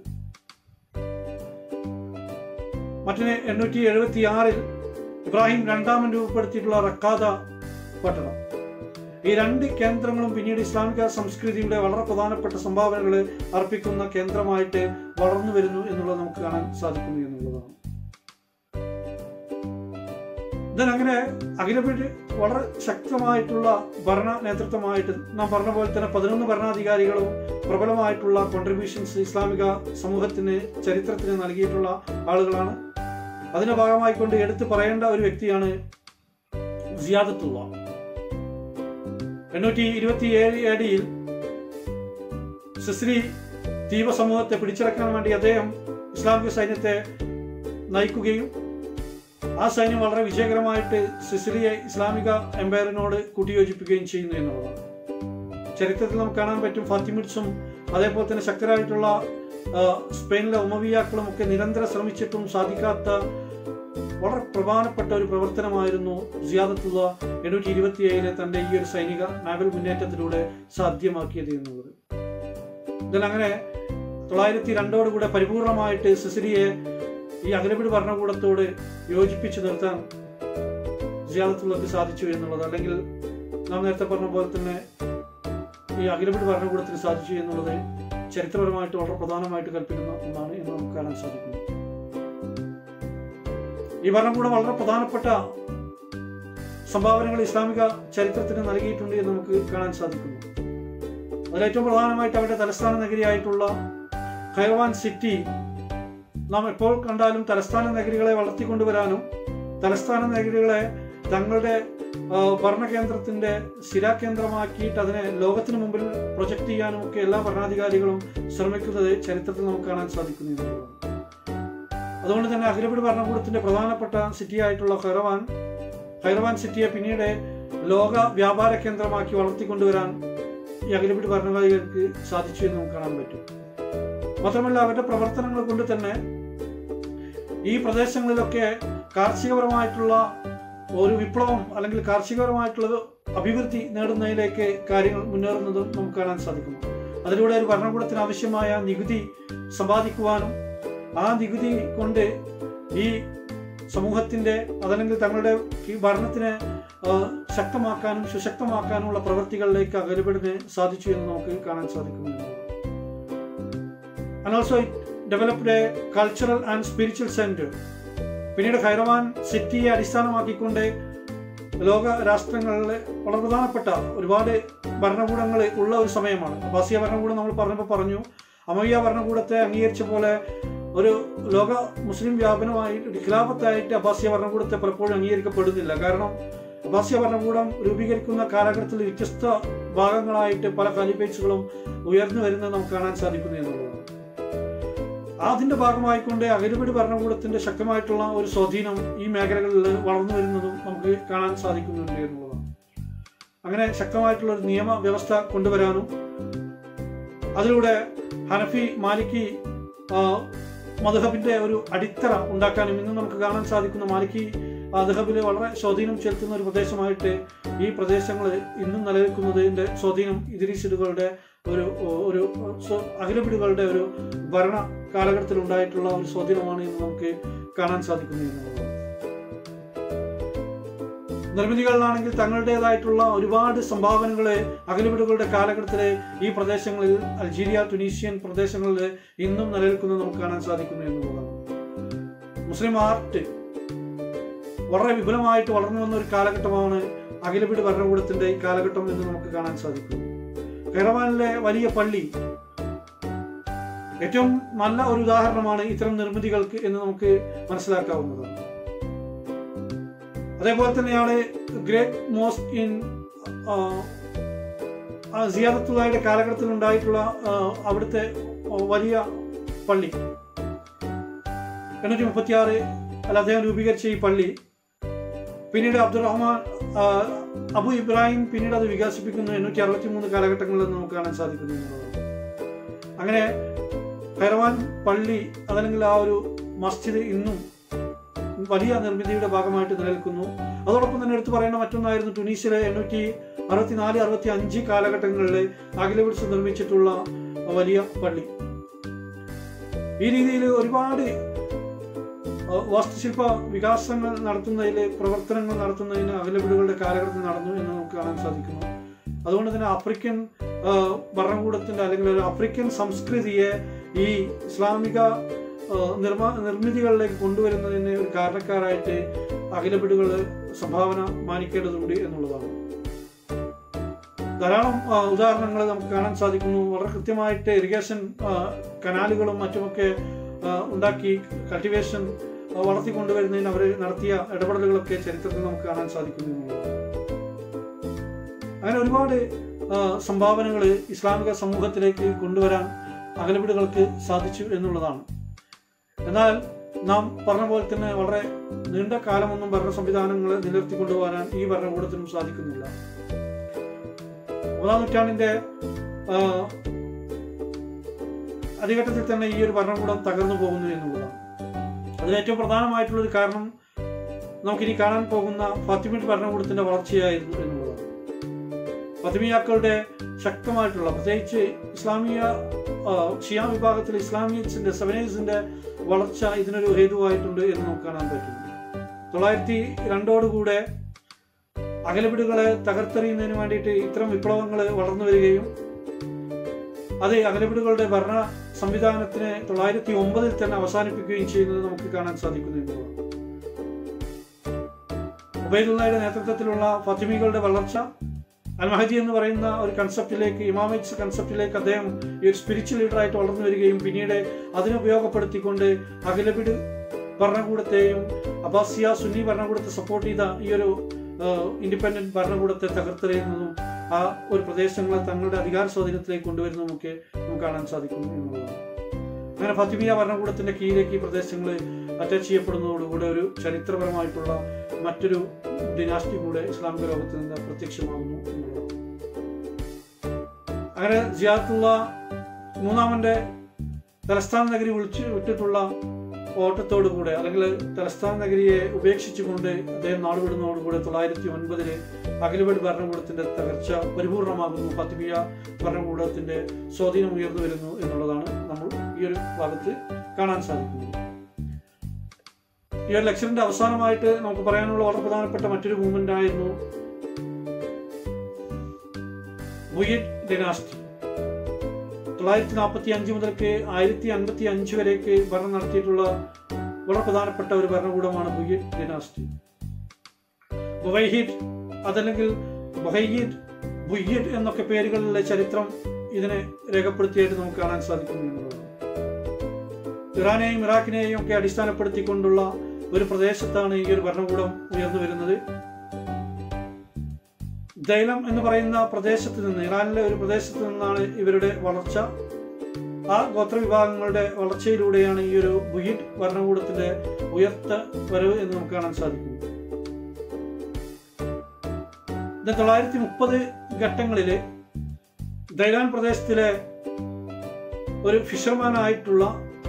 മറ്റൊന്ന് 876 ഇബ്രാഹിം രണ്ടാമൻ രൂപപ്പെടുത്തിയിട്ടുള്ള റക്കാദ പട്ടണം. ഈ 2 കേന്ദ്രങ്ങളും പിന്നീട് ഇസ്ലാമിക സംസ്കൃതിയുടെ വളരെ പ്രധാനപ്പെട്ട സംഭാവനകൾ അർപ്പിക്കുന്ന കേന്ദ്രമായിട്ട് വളർന്നു വരുന്നു എന്നുള്ളത് നമുക്ക് കാണാൻ സാധിക്കുന്നു എന്നുള്ളതാണ്. അങ്ങനെ അഖിലബിഡ് വളരെ ശക്തമായിട്ടുള്ള ഭരണ നേതൃത്വമായിട്ട്, നാം പറഞ്ഞ പോലെ തന്നെ 11 ഭരണാധികാരികളും പ്രബലമായിട്ടുള്ള കോൺട്രിബ്യൂഷൻസ് ഇസ്ലാമിക സമൂഹത്തിന്, ചരിത്രത്തിന് നൽകിയിട്ടുള്ള ആളുകളാണ്. അതിന്റെ ഭാഗമായിക്കൊണ്ട് എടുത്തു പറയേണ്ട ഒരു വ്യക്തിയാണ് സിയാദത്തുള്ള. 827 AD സിസിലി ദ്വീപ സമൂഹത്തെ പിടിച്ചടക്കാൻ വേണ്ടി അദ്ദേഹം ഇസ്ലാമിക സൈന്യത്തെ നയിക്കുകയും ആ സൈന്യം വളരെ വിജയകരമായിട്ട് സിസിലിയെ ഇസ്ലാമിക എംപയറിനോട് കൂട്ടിയോജിപ്പിക്കുകയും ചെയ്യുന്നു എന്നുള്ളതാണ്. ചരിത്രത്തിൽ നമുക്ക് കാണാൻ പറ്റും. ഫാത്തിമിഡ്സും അതേപോലെ തന്നെ ശക്തരായിട്ടുള്ള സ്പെയിനിലെ ഉമവിയാക്കളും ഒക്കെ നിരന്തരം ശ്രമിച്ചിട്ടും സാധിക്കാത്ത വളരെ പ്രധാനപ്പെട്ട ഒരു പ്രവർത്തനമായിരുന്നു സിയാദത്തുള്ള 827 തന്റെ ഈ ഒരു സൈനിക നാവൽ മുന്നേറ്റത്തിലൂടെ സാധ്യമാക്കിയത് എന്നുള്ളത്. ഇതിലങ്ങനെ 902 പരിപൂർണമായിട്ട് സിസിലിയെ ഈ അഖിലബിഡ് ഭരണകൂടത്തോട് യോജിപ്പിച്ചു നിർത്താൻ സിയാദത്തുള്ളക്ക് സാധിച്ചു എന്നുള്ളത്, അല്ലെങ്കിൽ നാം നേരത്തെ പറഞ്ഞ പോലെ തന്നെ ഈ അഖിലബിഡ് ഭരണകൂടത്തിന് സാധിച്ചു എന്നുള്ളത് ചരിത്രപരമായിട്ട് വളരെ പ്രധാനമായിട്ട് കൽപ്പിക്കുന്ന ഒന്നാണ് എന്ന് നമുക്ക് കാണാൻ സാധിക്കുന്നു. ഈ ഭരണകൂടം വളരെ പ്രധാനപ്പെട്ട സംഭാവനകൾ ഇസ്ലാമിക ചരിത്രത്തിന് നൽകിയിട്ടുണ്ട് എന്ന് നമുക്ക് കാണാൻ സാധിക്കുന്നു. അതിലേറ്റവും പ്രധാനമായിട്ട് അവരുടെ തലസ്ഥാന നഗരിയായിട്ടുള്ള ഖൈറവാൻ സിറ്റി നാം എപ്പോൾ കണ്ടാലും തലസ്ഥാന നഗരികളെ വളർത്തിക്കൊണ്ടുവരാനും തലസ്ഥാന നഗരികളെ തങ്ങളുടെ ഭരണകേന്ദ്രത്തിന്റെ സ്ഥിരാകേന്ദ്രമാക്കിയിട്ട് അതിനെ ലോകത്തിന് മുമ്പിൽ പ്രൊജക്ട് ചെയ്യാനും ഒക്കെ എല്ലാ ഭരണാധികാരികളും ശ്രമിക്കുന്നത് ചരിത്രത്തിൽ നമുക്ക് കാണാൻ സാധിക്കുന്നു. അതുകൊണ്ട് തന്നെ അഖിലബിഡ് ഭരണകൂടത്തിന്റെ പ്രധാനപ്പെട്ട സിറ്റിയായിട്ടുള്ള ഖൈറവാൻ സിറ്റിയെ പിന്നീട് ലോക വ്യാപാര കേന്ദ്രമാക്കി വളർത്തിക്കൊണ്ടുവരാൻ ഈ അഖിലബിഡ് ഭരണാധികാരികൾക്ക് സാധിച്ചു എന്ന് നമുക്ക് കാണാൻ പറ്റും. മാത്രമല്ല അവരുടെ പ്രവർത്തനങ്ങൾ കൊണ്ട് തന്നെ ഈ പ്രദേശങ്ങളിലൊക്കെ കാർഷികപരമായിട്ടുള്ള ഒരു വിപ്ലവം അല്ലെങ്കിൽ കാർഷികപരമായിട്ടുള്ള അഭിവൃദ്ധി നേടുന്നതിലേക്ക് കാര്യങ്ങൾ മുന്നേറുന്നതും നമുക്ക് കാണാൻ സാധിക്കുന്നു. അതിലൂടെ ഒരു ഭരണകൂടത്തിന് ആവശ്യമായ നികുതി സമ്പാദിക്കുവാനും ആ നികുതി കൊണ്ട് ഈ സമൂഹത്തിന്റെ അതല്ലെങ്കിൽ തങ്ങളുടെ ഈ ഭരണത്തിനെ ശക്തമാക്കാനും സുശക്തമാക്കാനുമുള്ള പ്രവൃത്തികളിലേക്ക് അഖിലബിഡിന് സാധിച്ചു എന്ന് നമുക്ക് കാണാൻ സാധിക്കുന്നു. And also it developed a cultural and spiritual center. പിന്നീട് ഖൈറവാൻ സിറ്റിയെ അടിസ്ഥാനമാക്കിക്കൊണ്ട് ലോക രാഷ്ട്രങ്ങളിലെ വളരെ പ്രധാനപ്പെട്ട ഒരുപാട് ഭരണകൂടങ്ങൾ ഉള്ള ഒരു സമയമാണ്. അബ്ബാസിയ ഭരണകൂടം നമ്മൾ പറഞ്ഞു. അമവിയ ഭരണകൂടത്തെ അംഗീകരിച്ച പോലെ ഒരു ലോക മുസ്ലിം വ്യാപനമായിട്ട് ഖിലാഫത്തായിട്ട് അബ്ബാസിയ ഭരണകൂടത്തെ പലപ്പോഴും അംഗീകരിക്കപ്പെടുന്നില്ല. കാരണം അബ്ബാസിയ ഭരണകൂടം രൂപീകരിക്കുന്ന കാലഘട്ടത്തിൽ വ്യത്യസ്ത ഭാഗങ്ങളായിട്ട് പല ഖലീഫേറ്റ്സുകളും ഉയർന്നു വരുന്നത് നമുക്ക് കാണാൻ സാധിക്കുന്നു എന്നുള്ളതാണ്. അതിന്റെ ഭാഗമായിക്കൊണ്ട് അഖിലബിഡ് ഭരണകൂടത്തിന്റെ ശക്തമായിട്ടുള്ള ഒരു സ്വാധീനം ഈ മേഖലകളിൽ വളർന്നു വരുന്നതും നമുക്ക് കാണാൻ സാധിക്കുന്നുണ്ട് എന്നുള്ളതാണ്. അങ്ങനെ ശക്തമായിട്ടുള്ള ഒരു നിയമ വ്യവസ്ഥ കൊണ്ടുവരാനും അതിലൂടെ ഹനഫി മാലിക്കി മദ്ഹബിന്റെ ഒരു അടിത്തറ ഉണ്ടാക്കാനും ഇന്ന് നമുക്ക് കാണാൻ സാധിക്കുന്ന മാലിക്കി മദ്ഹബിൽ വളരെ സ്വാധീനം ചെലുത്തുന്ന ഒരു പ്രദേശമായിട്ട് ഈ പ്രദേശങ്ങൾ ഇന്നും നിലനിൽക്കുന്നതിന്റെ സ്വാധീനം ഇദ്രീസിഡുകളുടെ ഒരു അഖിലബിഡുകളുടെ ഒരു ഭരണ കാലഘട്ടത്തിൽ ഉണ്ടായിട്ടുള്ള ഒരു സ്വാധീനമാണ് എന്ന് നമുക്ക് കാണാൻ സാധിക്കുന്നു എന്നുള്ളതാണ്. നിർമ്മിതികളിലാണെങ്കിൽ തങ്ങളുടേതായിട്ടുള്ള ഒരുപാട് സംഭാവനകളെ അഖിലബിഡുകളുടെ കാലഘട്ടത്തിലെ ഈ പ്രദേശങ്ങളിൽ അൾജീരിയ, ടുണീഷ്യൻ പ്രദേശങ്ങളിൽ ഇന്നും നിലനിൽക്കുന്നത് നമുക്ക് കാണാൻ സാധിക്കുന്നു എന്നുള്ളതാണ്. മുസ്ലിം ആർട്ട് വളരെ വിപുലമായിട്ട് വളർന്നു വന്ന ഒരു കാലഘട്ടമാണ് അഖിലബിഡ് ഭരണകൂടത്തിന്റെ ഈ കാലഘട്ടം എന്ന് നമുക്ക് കാണാൻ സാധിക്കുന്നു. ഖൈറവാനിലെ വലിയ പള്ളി ഏറ്റവും നല്ല ഒരു ഉദാഹരണമാണ് ഇത്തരം നിർമ്മിതികൾക്ക് എന്ന് നമുക്ക് മനസ്സിലാക്കാവുന്നതാണ്. അതേപോലെ തന്നെയാണ് ഗ്രേറ്റ് മോസ്ക് ഇൻ സിയാദത്തുള്ളയുടെ കാലഘട്ടത്തിൽ ഉണ്ടായിട്ടുള്ള അവിടുത്തെ വലിയ പള്ളി 836 അദ്ദേഹം രൂപീകരിച്ച ഈ പള്ളി പിന്നീട് അബ്ദുറഹ്മാൻ അബു ഇബ്രാഹിം പിന്നീട് അത് വികസിപ്പിക്കുന്നു 863 കാലഘട്ടങ്ങളിൽ നമുക്ക് കാണാൻ സാധിക്കുന്നു എന്നുള്ളതാണ്. അങ്ങനെ കൈറവാൻ പള്ളി അതല്ലെങ്കിൽ ആ ഒരു മസ്ജിദ് ഇന്നും വലിയ നിർമ്മിതിയുടെ ഭാഗമായിട്ട് നിലനിൽക്കുന്നു. അതോടൊപ്പം തന്നെ എടുത്തു പറയേണ്ട മറ്റൊന്നായിരുന്നു ടുണീസിലെ 864-65 കാലഘട്ടങ്ങളിൽ അഖിലബിഡ്സ് നിർമ്മിച്ചിട്ടുള്ള വലിയ പള്ളി. ഈ രീതിയിൽ ഒരുപാട് വാസ്തുശില്പ വികാസങ്ങൾ നടത്തുന്നതിൽ പ്രവർത്തനങ്ങൾ നടത്തുന്നതിന് അഖിലബിഡുകളുടെ കാലഘട്ടത്തിൽ നടന്നു എന്ന് നമുക്ക് കാണാൻ സാധിക്കുന്നു. അതുകൊണ്ട് തന്നെ ആഫ്രിക്കൻ ഭരണകൂടത്തിന്റെ അല്ലെങ്കിൽ ഒരു ആഫ്രിക്കൻ സംസ്കൃതിയെ ഈ ഇസ്ലാമിക നിർമ്മിതികളിലേക്ക് കൊണ്ടുവരുന്നതിന് ഒരു കാരണക്കാരായിട്ട് അഖിലബിഡുകൾ സംഭാവന മാനിക്കേണ്ടതുണ്ട് എന്നുള്ളതാണ്. ധാരാളം ഉദാഹരണങ്ങൾ നമുക്ക് കാണാൻ സാധിക്കുന്നു. വളരെ കൃത്യമായിട്ട് ഇറിഗേഷൻ കനാലുകളും മറ്റുമൊക്കെ ഉണ്ടാക്കി കൾട്ടിവേഷൻ വളർത്തിക്കൊണ്ടുവരുന്നതിന് അവർ നടത്തിയ ഇടപെടലുകളൊക്കെ ചരിത്രത്തിൽ നമുക്ക് കാണാൻ സാധിക്കുന്നു എന്നുള്ളതാണ്. അങ്ങനെ ഒരുപാട് സംഭാവനകൾ ഇസ്ലാമിക സമൂഹത്തിലേക്ക് കൊണ്ടുവരാൻ അഖിലബിഡുകൾക്ക് സാധിച്ചു എന്നുള്ളതാണ്. എന്നാൽ നാം പറഞ്ഞ പോലെ തന്നെ വളരെ നീണ്ട കാലമൊന്നും ഭരണ സംവിധാനങ്ങളെ നിലനിർത്തിക്കൊണ്ടുപോകാൻ ഈ ഭരണകൂടത്തിനും സാധിക്കുന്നില്ല. 9ാം നൂറ്റാണ്ടിന്റെ അധികഘട്ടത്തിൽ തന്നെ ഈ ഒരു ഭരണകൂടം തകർന്നു പോകുന്നു എന്നുള്ളതാണ്. അതിന് ഏറ്റവും പ്രധാനമായിട്ടുള്ളൊരു കാരണം നമുക്കിനി കാണാൻ പോകുന്ന ഫാത്തിമിഡ് ഭരണകൂടത്തിന്റെ വളർച്ചയായിരുന്നു എന്നുള്ളതാണ്. ഫാത്തിമിയാക്കളുടെ ശക്തമായിട്ടുള്ള പ്രത്യേകിച്ച് ഇസ്ലാമിയ ഷിയ വിഭാഗത്തിൽ ഇസ്ലാമിയസിന്റെ സെവനേഴ്സിന്റെ വളർച്ച ഇതിനൊരു ഹേതുവായിട്ടുണ്ട് എന്ന് നമുക്ക് കാണാൻ പറ്റും. 902 അഖിലബിഡുകളെ തകർത്തെറിയുന്നതിന് വേണ്ടിയിട്ട് ഇത്തരം വിപ്ലവങ്ങൾ വളർന്നു വരികയും അത് അഖിലബിഡുകളുടെ ഭരണ സംവിധാനത്തിനെ 909 തന്നെ അവസാനിപ്പിക്കുകയും ചെയ്യുന്നത് നമുക്ക് കാണാൻ സാധിക്കുന്നു എന്നുള്ളതാണ്. ഉബൈദുള്ളയുടെ നേതൃത്വത്തിലുള്ള ഫാത്തിമികളുടെ വളർച്ച അൽ-മഹദി എന്ന് പറയുന്ന ഒരു കൺസെപ്റ്റിലേക്ക്, ഇമാമേറ്റ്സ് കൺസെപ്റ്റിലേക്ക് അദ്ദേഹം ഈ ഒരു സ്പിരിച്വൽ ലീഡറായിട്ട് വളർന്നു വരികയും പിന്നീട് അതിനെ ഉപയോഗപ്പെടുത്തിക്കൊണ്ട് അഖിലബിഡ് ഭരണകൂടത്തെയും അബ്ബാസിയ സുന്നി ഭരണകൂടത്തെ സപ്പോർട്ട് ചെയ്ത ഈ ഒരു ഇൻഡിപെൻഡന്റ് ഭരണകൂടത്തെ തകർത്തെറിയുന്നതും ആ ഒരു പ്രദേശങ്ങളെ തങ്ങളുടെ അധികാര സ്വാധീനത്തിലേക്ക് കൊണ്ടുവരുന്നതുമൊക്കെ നമുക്ക് കാണാൻ സാധിക്കുന്നു എന്നുള്ളതാണ്. അങ്ങനെ ഫാത്തിമിയ ഭരണകൂടത്തിന്റെ കീഴിലേക്ക് ഈ പ്രദേശങ്ങൾ അറ്റാച്ച് ചെയ്യപ്പെടുന്നതോടുകൂടെ ഒരു ചരിത്രപരമായിട്ടുള്ള മറ്റൊരു ഡിനാസ്റ്റി കൂടെ ഇസ്ലാമിക ലോകത്തിൽ നിന്ന് പ്രത്യക്ഷമാകുന്നു എന്നുള്ളതാണ്. അങ്ങനെ സിയാദത്തുള്ള മൂന്നാമന്റെ തലസ്ഥാന നഗരി വിട്ടിട്ടുള്ള ഓട്ടത്തോടുകൂടെ അല്ലെങ്കിൽ തലസ്ഥാന നഗരിയെ ഉപേക്ഷിച്ചുകൊണ്ട് അദ്ദേഹം നാടുവിടുന്നതോടുകൂടെ 909 അഖിലബിഡ് ഭരണകൂടത്തിന്റെ തകർച്ച പരിപൂർണമാകുന്നു. ഫാത്തിമിയ ഭരണകൂടത്തിന്റെ സ്വാധീനം ഉയർന്നു വരുന്നു എന്നുള്ളതാണ് നമ്മൾ ഈ ഒരു ഭാഗത്ത് കാണാൻ സാധിക്കുന്നത്. ഈ ഒരു ലെക്ചറിന്റെ അവസാനമായിട്ട് നമുക്ക് പറയാനുള്ള വളരെ പ്രധാനപ്പെട്ട മറ്റൊരു മൂവ്മെന്റ് ആയിരുന്നു ബുയിഡ് ഡൈനാസ്റ്റി. 945 മുതൽക്ക് 1055 വരേക്ക് ഭരണം നടത്തിയിട്ടുള്ള വളരെ പ്രധാനപ്പെട്ട ഒരു ഭരണകൂടമാണ് ബുയിഡ് ഡൈനാസ്റ്റി. ബുവൈഹിദ് അതല്ലെങ്കിൽ ബുയിഡ് എന്നൊക്കെ പേരുകളിലെ ചരിത്രം ഇതിനെ രേഖപ്പെടുത്തിയായിട്ട് നമുക്ക് കാണാൻ സാധിക്കുന്നു എന്നുള്ളതാണ്. ഇറാനെയും ഇറാഖിനെയും ഒക്കെ അടിസ്ഥാനപ്പെടുത്തിക്കൊണ്ടുള്ള ഒരു പ്രദേശത്താണ് ഈ ഒരു ഭരണകൂടം ഉയർന്നു വരുന്നത്. ദൈലം എന്ന് പറയുന്ന പ്രദേശത്ത് നിന്ന്, ഇറാനിലെ ഒരു പ്രദേശത്ത് നിന്നാണ് ഇവരുടെ വളർച്ച. ആ ഗോത്രവിഭാഗങ്ങളുടെ വളർച്ചയിലൂടെയാണ് ഈ ഒരു ബുയിഡ് ഭരണകൂടത്തിന്റെ ഉയർത്ത വരവ് എന്ന് നമുക്ക് കാണാൻ സാധിക്കുന്നു. 930 ഘട്ടങ്ങളില് ദൈലാൻ പ്രദേശത്തിലെ ഒരു ഫിഷർമാൻ ആയിട്ടുള്ള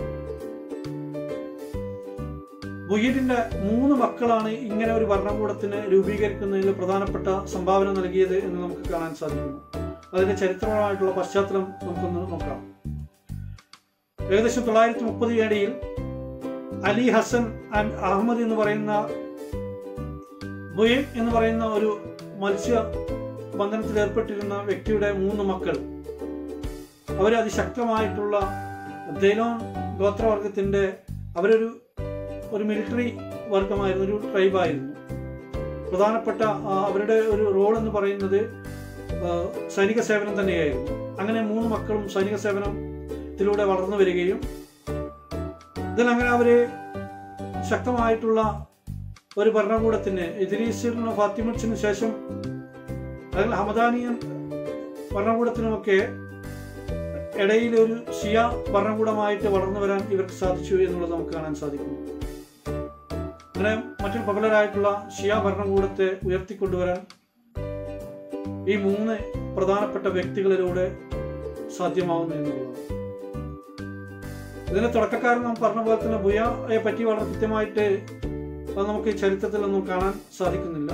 ബുയിഡിന്റെ 3 മക്കളാണ് ഇങ്ങനെ ഒരു ഭരണകൂടത്തിന് രൂപീകരിക്കുന്നതിൽ പ്രധാനപ്പെട്ട സംഭാവന നൽകിയത് എന്ന് നമുക്ക് കാണാൻ സാധിക്കുന്നു. അതിന്റെ ചരിത്രപരമായിട്ടുള്ള പശ്ചാത്തലം നമുക്കൊന്ന് നോക്കാം. ഏകദേശം 930 AD Ali Hasan and Ahmad എന്ന് പറയുന്ന ബുയിഡ് എന്ന് പറയുന്ന ഒരു മത്സ്യ ബന്ധനത്തിൽ ഏർപ്പെട്ടിരുന്ന വ്യക്തിയുടെ 3 മക്കൾ അവർ അതിശക്തമായിട്ടുള്ള ദൈലോൺ ഗോത്രവർഗത്തിന്റെ അവരൊരു മിലിറ്ററി വർഗമായിരുന്നു, ഒരു ട്രൈബായിരുന്നു. പ്രധാനപ്പെട്ട അവരുടെ ഒരു റോൾ എന്ന് പറയുന്നത് സൈനിക സേവനം തന്നെയായിരുന്നു. അങ്ങനെ 3 മക്കളും സൈനിക സേവനം ത്തിലൂടെ വളർന്നു വരികയും ഇതിലങ്ങനെ അവര് ശക്തമായിട്ടുള്ള ഒരു ഭരണകൂടത്തിന് ഇദ്രീസിനും ഫാത്തിമച്ചിന് ശേഷം അല്ലെങ്കിൽ ഹമദാനിയൻ ഭരണകൂടത്തിനുമൊക്കെ ഇടയിൽ ഒരു ഷിയ ഭരണകൂടമായിട്ട് വളർന്നു വരാൻ ഇവർക്ക് സാധിച്ചു എന്നുള്ളത് നമുക്ക് കാണാൻ സാധിക്കുന്നു. അങ്ങനെ മറ്റൊരു പോപ്പുലറായിട്ടുള്ള ഷിയ ഭരണകൂടത്തെ ഉയർത്തിക്കൊണ്ടുവരാൻ ഈ 3 പ്രധാനപ്പെട്ട വ്യക്തികളിലൂടെ സാധ്യമാവുന്നു എന്നുള്ളതാണ്. ഇതിന്റെ തുടക്കക്കാരൻ നാം പറഞ്ഞ പോലെ തന്നെ ബുയായെ പറ്റി വളരെ കൃത്യമായിട്ട് അത് നമുക്ക് ചരിത്രത്തിലൊന്നും കാണാൻ സാധിക്കുന്നില്ല.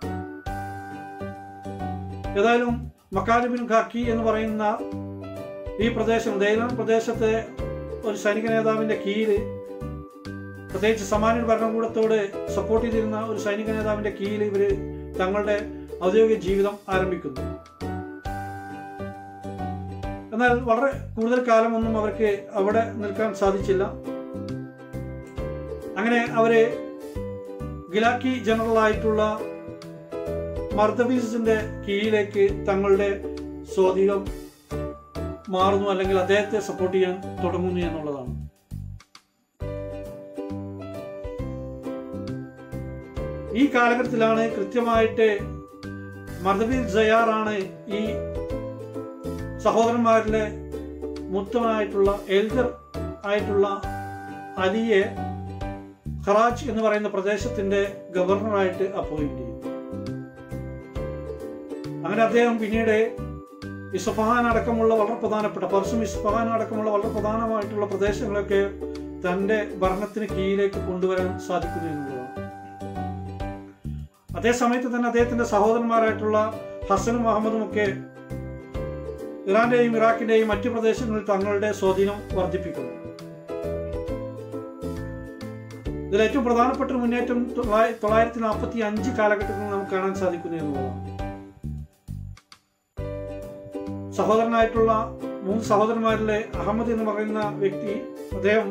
ഏതായാലും മക്കാലിബിൻ ഖാക്കി എന്ന് പറയുന്ന ഈ പ്രദേശം ദൈലാൻ പ്രദേശത്തെ ഒരു സൈനിക നേതാവിന്റെ കീഴിൽ, പ്രത്യേകിച്ച് സമാനിയൻ ഭരണകൂടത്തോട് സപ്പോർട്ട് ചെയ്തിരുന്ന ഒരു സൈനിക നേതാവിന്റെ കീഴിൽ ഇവര് തങ്ങളുടെ ഔദ്യോഗിക ജീവിതം ആരംഭിക്കുന്നു. എന്നാൽ വളരെ കൂടുതൽ കാലമൊന്നും അവർക്ക് അവിടെ നിൽക്കാൻ സാധിച്ചില്ല. അങ്ങനെ അവര് ഗിലാക്കി ജനറൽ ആയിട്ടുള്ള മർദബീസിന്റെ കീഴിലേക്ക് തങ്ങളുടെ സ്വാധീനം മാറുന്നു, അല്ലെങ്കിൽ അദ്ദേഹത്തെ സപ്പോർട്ട് ചെയ്യാൻ തുടങ്ങുന്നു എന്നുള്ളതാണ്. ഈ കാലഘട്ടത്തിലാണ് കൃത്യമായിട്ട് മർദബീൽ ജയാറാണ് ഈ സഹോദരന്മാരിലെ മൂത്തവനായിട്ടുള്ള എൽഡർ ആയിട്ടുള്ള അലിയെ ഖറാജ് എന്ന് പറയുന്ന പ്രദേശത്തിന്റെ ഗവർണറായിട്ട് അപ്പോയിന്റ് ചെയ്തു. അങ്ങനെ അദ്ദേഹം പിന്നീട് ഇസ്ഫഹാൻ അടക്കമുള്ള വളരെ പ്രധാനപ്പെട്ട പർസും ഇസ്ഫഹാൻ അടക്കമുള്ള വളരെ പ്രധാനമായിട്ടുള്ള പ്രദേശങ്ങളൊക്കെ തന്റെ ഭരണത്തിന് കീഴിലേക്ക് കൊണ്ടുവരാൻ സാധിക്കുന്നു എന്നുള്ളതാണ്. അതേസമയത്ത് തന്നെ അദ്ദേഹത്തിന്റെ സഹോദരന്മാരായിട്ടുള്ള ഹസനും അഹമ്മദും ഒക്കെ ഇറാന്റെയും ഇറാഖിന്റെയും മറ്റു പ്രദേശങ്ങളിൽ തങ്ങളുടെ സ്വാധീനം വർദ്ധിപ്പിക്കുന്നു. ഇതിൽ ഏറ്റവും പ്രധാനപ്പെട്ട ഒരു മുന്നേറ്റം 945 കാലഘട്ടത്തിൽ നമുക്ക് കാണാൻ സാധിക്കുന്നു എന്നുള്ളതാണ്. സഹോദരനായിട്ടുള്ള 3 സഹോദരന്മാരിലെ അഹമ്മദ് എന്ന് പറയുന്ന വ്യക്തി, അദ്ദേഹം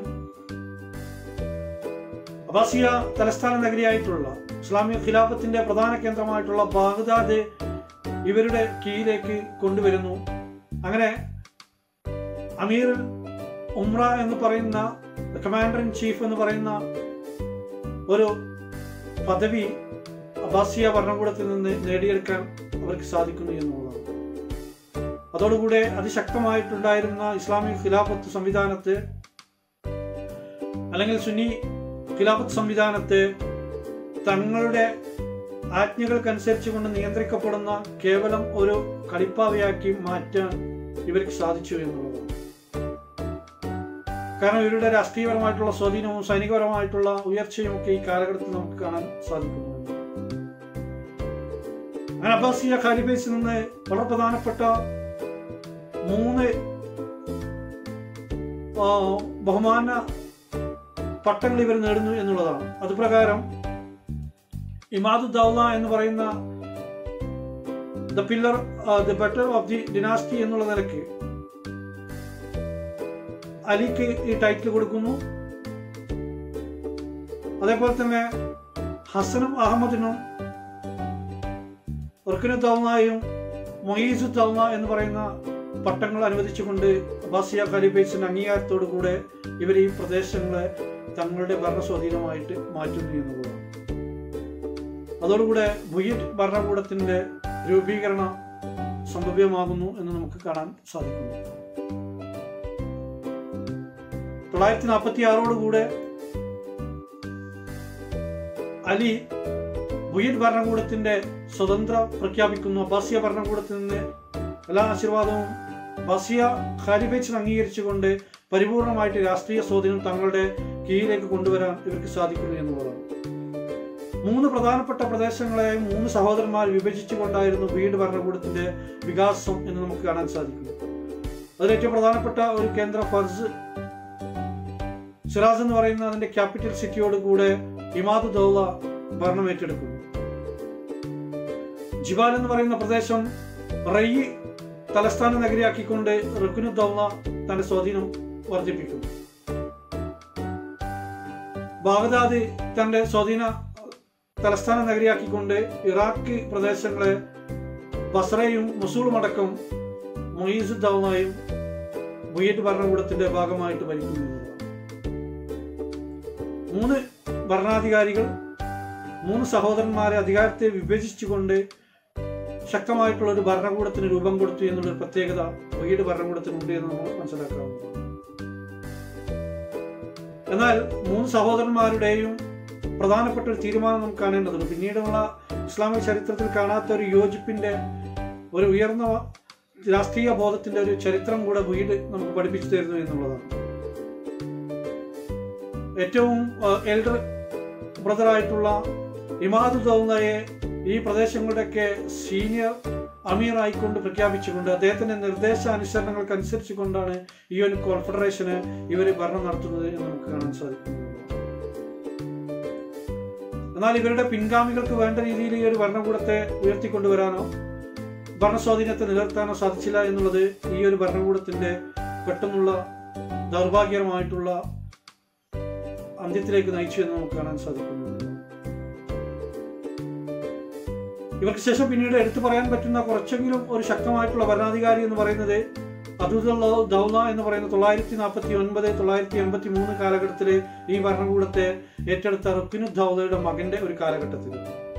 അബ്ബാസിയ തലസ്ഥാന നഗരിയായിട്ടുള്ള ഇസ്ലാമിക ഖിലാഫത്തിന്റെ പ്രധാന കേന്ദ്രമായിട്ടുള്ള ബാഗ്ദാദ് ഇവരുടെ കീഴിലേക്ക് കൊണ്ടുവരുന്നു. അങ്ങനെ അമീർ ഉംറ എന്ന് പറയുന്ന കമാൻഡർ ഇൻ ചീഫ് എന്ന് പറയുന്ന ഒരു പദവി അബ്ബാസിയ ഭരണകൂടത്തിൽ നിന്ന് നേടിയെടുക്കാൻ അവർക്ക് സാധിക്കുന്നു എന്നുള്ളതാണ്. അതോടുകൂടെ അതിശക്തമായിട്ടുണ്ടായിരുന്ന ഇസ്ലാമിക് ഖിലാഫത്ത് സംവിധാനത്തെ അല്ലെങ്കിൽ സുന്നി ഖിലാഫത്ത് സംവിധാനത്തെ തങ്ങളുടെ ആജ്ഞകൾക്കനുസരിച്ച് കൊണ്ട് നിയന്ത്രിക്കപ്പെടുന്ന കേവലം ഒരു കളിപ്പാവയാക്കി മാറ്റാൻ ഇവർക്ക് സാധിച്ചു എന്നുള്ളതാണ്. കാരണം ഇവരുടെ രാഷ്ട്രീയപരമായിട്ടുള്ള സ്വാധീനവും സൈനികപരമായിട്ടുള്ള ഉയർച്ചയും ഒക്കെ ഈ കാലഘട്ടത്തിൽ നമുക്ക് കാണാൻ സാധിക്കുന്നു. അങ്ങനെ അബ്ബാസിയ ഖാലിഫേറ്റിൽ നിന്ന് വളരെ പ്രധാനപ്പെട്ട 3 ബഹുമാന പട്ടങ്ങൾ ഇവർ നേടുന്നു എന്നുള്ളതാണ്. അതുപ്രകാരം ഇമാദു ദൗല എന്ന് പറയുന്ന the pillar the better of the dynasty എന്നുള്ള നിലയ്ക്ക് അലിക്ക് ഈ ടൈറ്റിൽ കൊടുക്കുന്നു. അതേപോലെ തന്നെ ഹസനും അഹമ്മദിനും ഉർക്കിനു ദൗലയും മൊയ്സു ദൗല എന്ന് പറയുന്ന പട്ടങ്ങൾ അനുവദിച്ചുകൊണ്ട് അബ്ബാസിയ ഖലീഫേറ്റ്സിന്റെ അംഗീകാരത്തോടു കൂടെ ഇവർ ഈ പ്രദേശങ്ങളെ തങ്ങളുടെ ഭരണസ്വാധീനമായിട്ട് മാറ്റുന്നു എന്നുള്ളതാണ്. അതോടുകൂടെ ബുയിഡ് ഭരണകൂടത്തിന്റെ രൂപീകരണം സംഭവ്യമാകുന്നു എന്ന് നമുക്ക് കാണാൻ സാധിക്കുന്നു. 946 അലി ബുയിഡ് ഭരണകൂടത്തിന്റെ സ്വതന്ത്രം പ്രഖ്യാപിക്കുന്നു. അബ്ബാസിയ ഭരണകൂടത്തിൽ നിന്ന് എല്ലാ ആശീർവാദവും അബ്ബാസിയ ഖലീഫേറ്റ്സിനെ അംഗീകരിച്ചുകൊണ്ട് പരിപൂർണമായിട്ട് രാഷ്ട്രീയ സ്വാധീനം തങ്ങളുടെ കീഴിലേക്ക് കൊണ്ടുവരാൻ ഇവർക്ക് സാധിക്കുന്നു എന്നുള്ളതാണ്. 3 പ്രധാനപ്പെട്ട പ്രദേശങ്ങളെ 3 സഹോദരന്മാർ വിഭജിച്ചുകൊണ്ടായിരുന്നു ബുയിഡ് ഭരണകൂടത്തിന്റെ വികാസം എന്ന് നമുക്ക് കാണാൻ സാധിക്കുന്നു. അതിൽ ഏറ്റവും പ്രധാനപ്പെട്ട ഒരു കേന്ദ്ര ഫർസ് ഷിറാസ് എന്ന് പറയുന്ന അതിന്റെ ക്യാപിറ്റൽ സിറ്റിയോട് കൂടെ ഇമാദു ദൗല ഭരണം ഏറ്റെടുക്കുന്നു. ജിബാൽ എന്ന് പറയുന്ന പ്രദേശം റൈ തലസ്ഥാന നഗരിയാക്കിക്കൊണ്ട് റുക്നു ദൗല തന്റെ സ്വാധീനം വർദ്ധിപ്പിക്കുന്നു. ബാഗ്ദാദ് തന്റെ സ്വാധീന തലസ്ഥാന നഗരിയാക്കിക്കൊണ്ട് ഇറാഖ് പ്രദേശങ്ങളെ ബസ്രയും മൊസൂളും അടക്കം മൊയ്സു ദൗലയും ബുവൈഹിദ് ഭരണകൂടത്തിന്റെ ഭാഗമായിട്ട് ഭരിക്കുന്നു എന്നുള്ളതാണ്. 3 ഭരണാധികാരികൾ 3 സഹോദരന്മാരെ അധികാരത്തെ വിഭജിച്ചുകൊണ്ട് ശക്തമായിട്ടുള്ള ഒരു ഭരണകൂടത്തിന് രൂപം കൊടുത്തു എന്നുള്ളൊരു പ്രത്യേകത ബുവൈഹിദ് ഭരണകൂടത്തിനുണ്ട് എന്ന് നമ്മൾ മനസ്സിലാക്കാവുന്നതാണ്. എന്നാൽ 3 സഹോദരന്മാരുടെയും പ്രധാനപ്പെട്ട ഒരു തീരുമാനം നമുക്ക് കാണേണ്ടതുണ്ട്. പിന്നീടുള്ള ഇസ്ലാമിക ചരിത്രത്തിൽ കാണാത്ത ഒരു യോജിപ്പിന്റെ, ഒരു ഉയർന്ന രാഷ്ട്രീയ ബോധത്തിന്റെ ഒരു ചരിത്രം കൂടെ ബുവൈഹിദ് നമുക്ക് പഠിപ്പിച്ചു തരുന്നു എന്നുള്ളതാണ്. ഏറ്റവും എൽഡർ ബ്രദറായിട്ടുള്ള ഇമാദ് ദൗലയെ ഈ പ്രദേശങ്ങളുടെയൊക്കെ സീനിയർ അമീർ ആയിക്കൊണ്ട് പ്രഖ്യാപിച്ചുകൊണ്ട് അദ്ദേഹത്തിന്റെ നിർദ്ദേശാനുസരണങ്ങൾക്ക് അനുസരിച്ചുകൊണ്ടാണ് ഈ ഒരു കോൺഫെഡറേഷന് ഇവർ ഭരണം നടത്തുന്നത് എന്ന് നമുക്ക് കാണാൻ സാധിക്കും. എന്നാൽ ഇവരുടെ പിൻഗാമികൾക്ക് വേണ്ട രീതിയിൽ ഈ ഒരു ഭരണകൂടത്തെ ഉയർത്തിക്കൊണ്ടുവരാനോ ഭരണസ്വാധീനത്തെ നിലനിർത്താനോ സാധിച്ചില്ല എന്നുള്ളത് ഈ ഒരു ഭരണകൂടത്തിന്റെ പെട്ടെന്നുള്ള ദൗർഭാഗ്യകരമായിട്ടുള്ള അന്ത്യത്തിലേക്ക് നയിച്ചു എന്ന് നമുക്ക് കാണാൻ സാധിക്കുന്നു. ഇവർക്ക് ശേഷം പിന്നീട് എടുത്തു പറയാൻ പറ്റുന്ന കുറച്ചെങ്കിലും ഒരു ശക്തമായിട്ടുള്ള ഭരണാധികാരി എന്ന് പറയുന്നത് ദൗല എന്ന് പറയുന്ന 949-983 കാലഘട്ടത്തില് ഈ ഭരണകൂടത്തെ ഏറ്റെടുത്ത റുക്നു ദൗലയുടെ മകന്റെ ഒരു കാലഘട്ടത്തിൽ.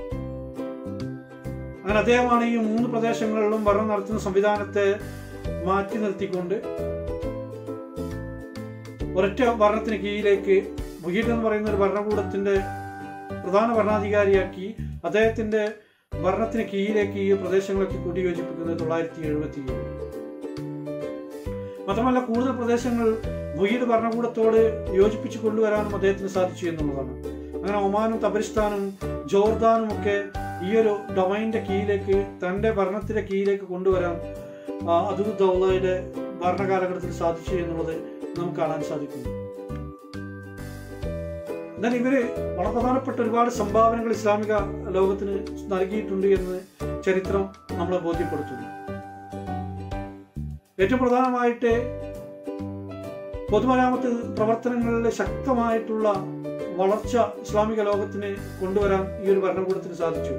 അങ്ങനെ അദ്ദേഹമാണ് ഈ 3 പ്രദേശങ്ങളിലും ഭരണം നടത്തുന്ന സംവിധാനത്തെ മാറ്റി നിർത്തിക്കൊണ്ട് ഒരൊറ്റ ഭരണത്തിന് കീഴിലേക്ക് ബുവൈഹിദ് എന്ന് പറയുന്ന ഒരു ഭരണകൂടത്തിന്റെ പ്രധാന ഭരണാധികാരിയാക്കി അദ്ദേഹത്തിന്റെ ഭരണത്തിന് കീഴിലേക്ക് ഈ പ്രദേശങ്ങളൊക്കെ കൂട്ടിയോജിപ്പിക്കുന്നത് 977. മാത്രമല്ല കൂടുതൽ പ്രദേശങ്ങൾ ബുവൈഹിദ് ഭരണകൂടത്തോട് യോജിപ്പിച്ചു കൊണ്ടുവരാനും അദ്ദേഹത്തിന് സാധിച്ചു എന്നുള്ളതാണ്. അങ്ങനെ ഒമാനും തബരിസ്ഥാനും ജോർദാനും ഒക്കെ ഈ ഒരു ഡൊമൈന്റെ കീഴിലേക്ക്, തന്റെ ഭരണത്തിന്റെ കീഴിലേക്ക് കൊണ്ടുവരാൻ അദ്ഹു ദൗലയുടെ ഭരണകാലഘട്ടത്തിൽ സാധിച്ചു എന്നുള്ളത് നമുക്ക് കാണാൻ സാധിക്കുന്നു. എന്നാൽ ഇവര് വളരെ പ്രധാനപ്പെട്ട ഒരുപാട് സംഭാവനകൾ ഇസ്ലാമിക ലോകത്തിന് നൽകിയിട്ടുണ്ട് എന്ന് ചരിത്രം നമ്മളെ ബോധ്യപ്പെടുത്തുന്നു. ഏറ്റവും പ്രധാനമായിട്ട് പൊതുമരാമത്ത് പ്രവർത്തനങ്ങളിലെ ശക്തമായിട്ടുള്ള വളർച്ച ഇസ്ലാമിക ലോകത്തിന് കൊണ്ടുവരാൻ ഈ ഒരു ഭരണകൂടത്തിന് സാധിച്ചു.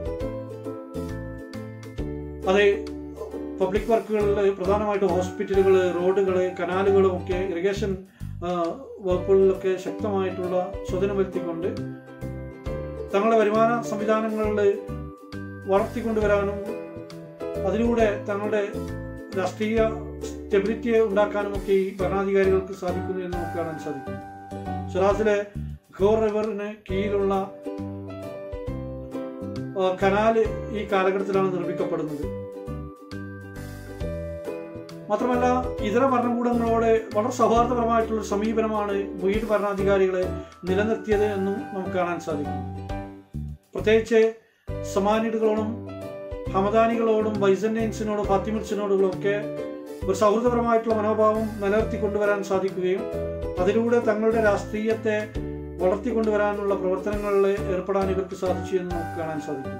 അത് പബ്ലിക് വർക്കുകളിൽ പ്രധാനമായിട്ട് ഹോസ്പിറ്റലുകൾ, റോഡുകൾ, കനാലുകളും ഒക്കെ ഇറിഗേഷൻ വകുപ്പുകളിലൊക്കെ ശക്തമായിട്ടുള്ള സ്വാധീനം വരുത്തിക്കൊണ്ട് തങ്ങളുടെ വരുമാന സംവിധാനങ്ങളിൽ വളർത്തിക്കൊണ്ടുവരാനും അതിലൂടെ തങ്ങളുടെ രാഷ്ട്രീയ സ്റ്റെബിലിറ്റിയെ ഉണ്ടാക്കാനും ഒക്കെ ഈ ഭരണാധികാരികൾക്ക് സാധിക്കുന്നു എന്ന് നമുക്ക് കാണാൻ സാധിക്കും. ഷിറാസിലെ ഖോർ റിവറിന് കീഴിലുള്ള കനാല് ഈ കാലഘട്ടത്തിലാണ് നിർമ്മിക്കപ്പെടുന്നത്. മാത്രമല്ല ഇതര ഭരണകൂടങ്ങളോട് വളരെ സൗഹാർദ്ദപരമായിട്ടുള്ള സമീപനമാണ് ബുവൈഹിദ് ഭരണാധികാരികളെ നിലനിർത്തിയത് എന്നും നമുക്ക് കാണാൻ സാധിക്കും. പ്രത്യേകിച്ച് സമാനിഡുകളോടും ഹമദാനികളോടും ബൈസന്റൈൻസിനോടും ഫാത്തിമിഡ്സിനോടും ഒക്കെ ഒരു സൗഹൃദപരമായിട്ടുള്ള മനോഭാവം നിലനിർത്തിക്കൊണ്ടുവരാൻ സാധിക്കുകയും അതിലൂടെ തങ്ങളുടെ രാഷ്ട്രീയത്തെ വളർത്തിക്കൊണ്ടുവരാനുള്ള പ്രവർത്തനങ്ങളിൽ ഏർപ്പെടാൻ ഇവർക്ക് സാധിച്ചു എന്ന് നമുക്ക് കാണാൻ സാധിക്കും.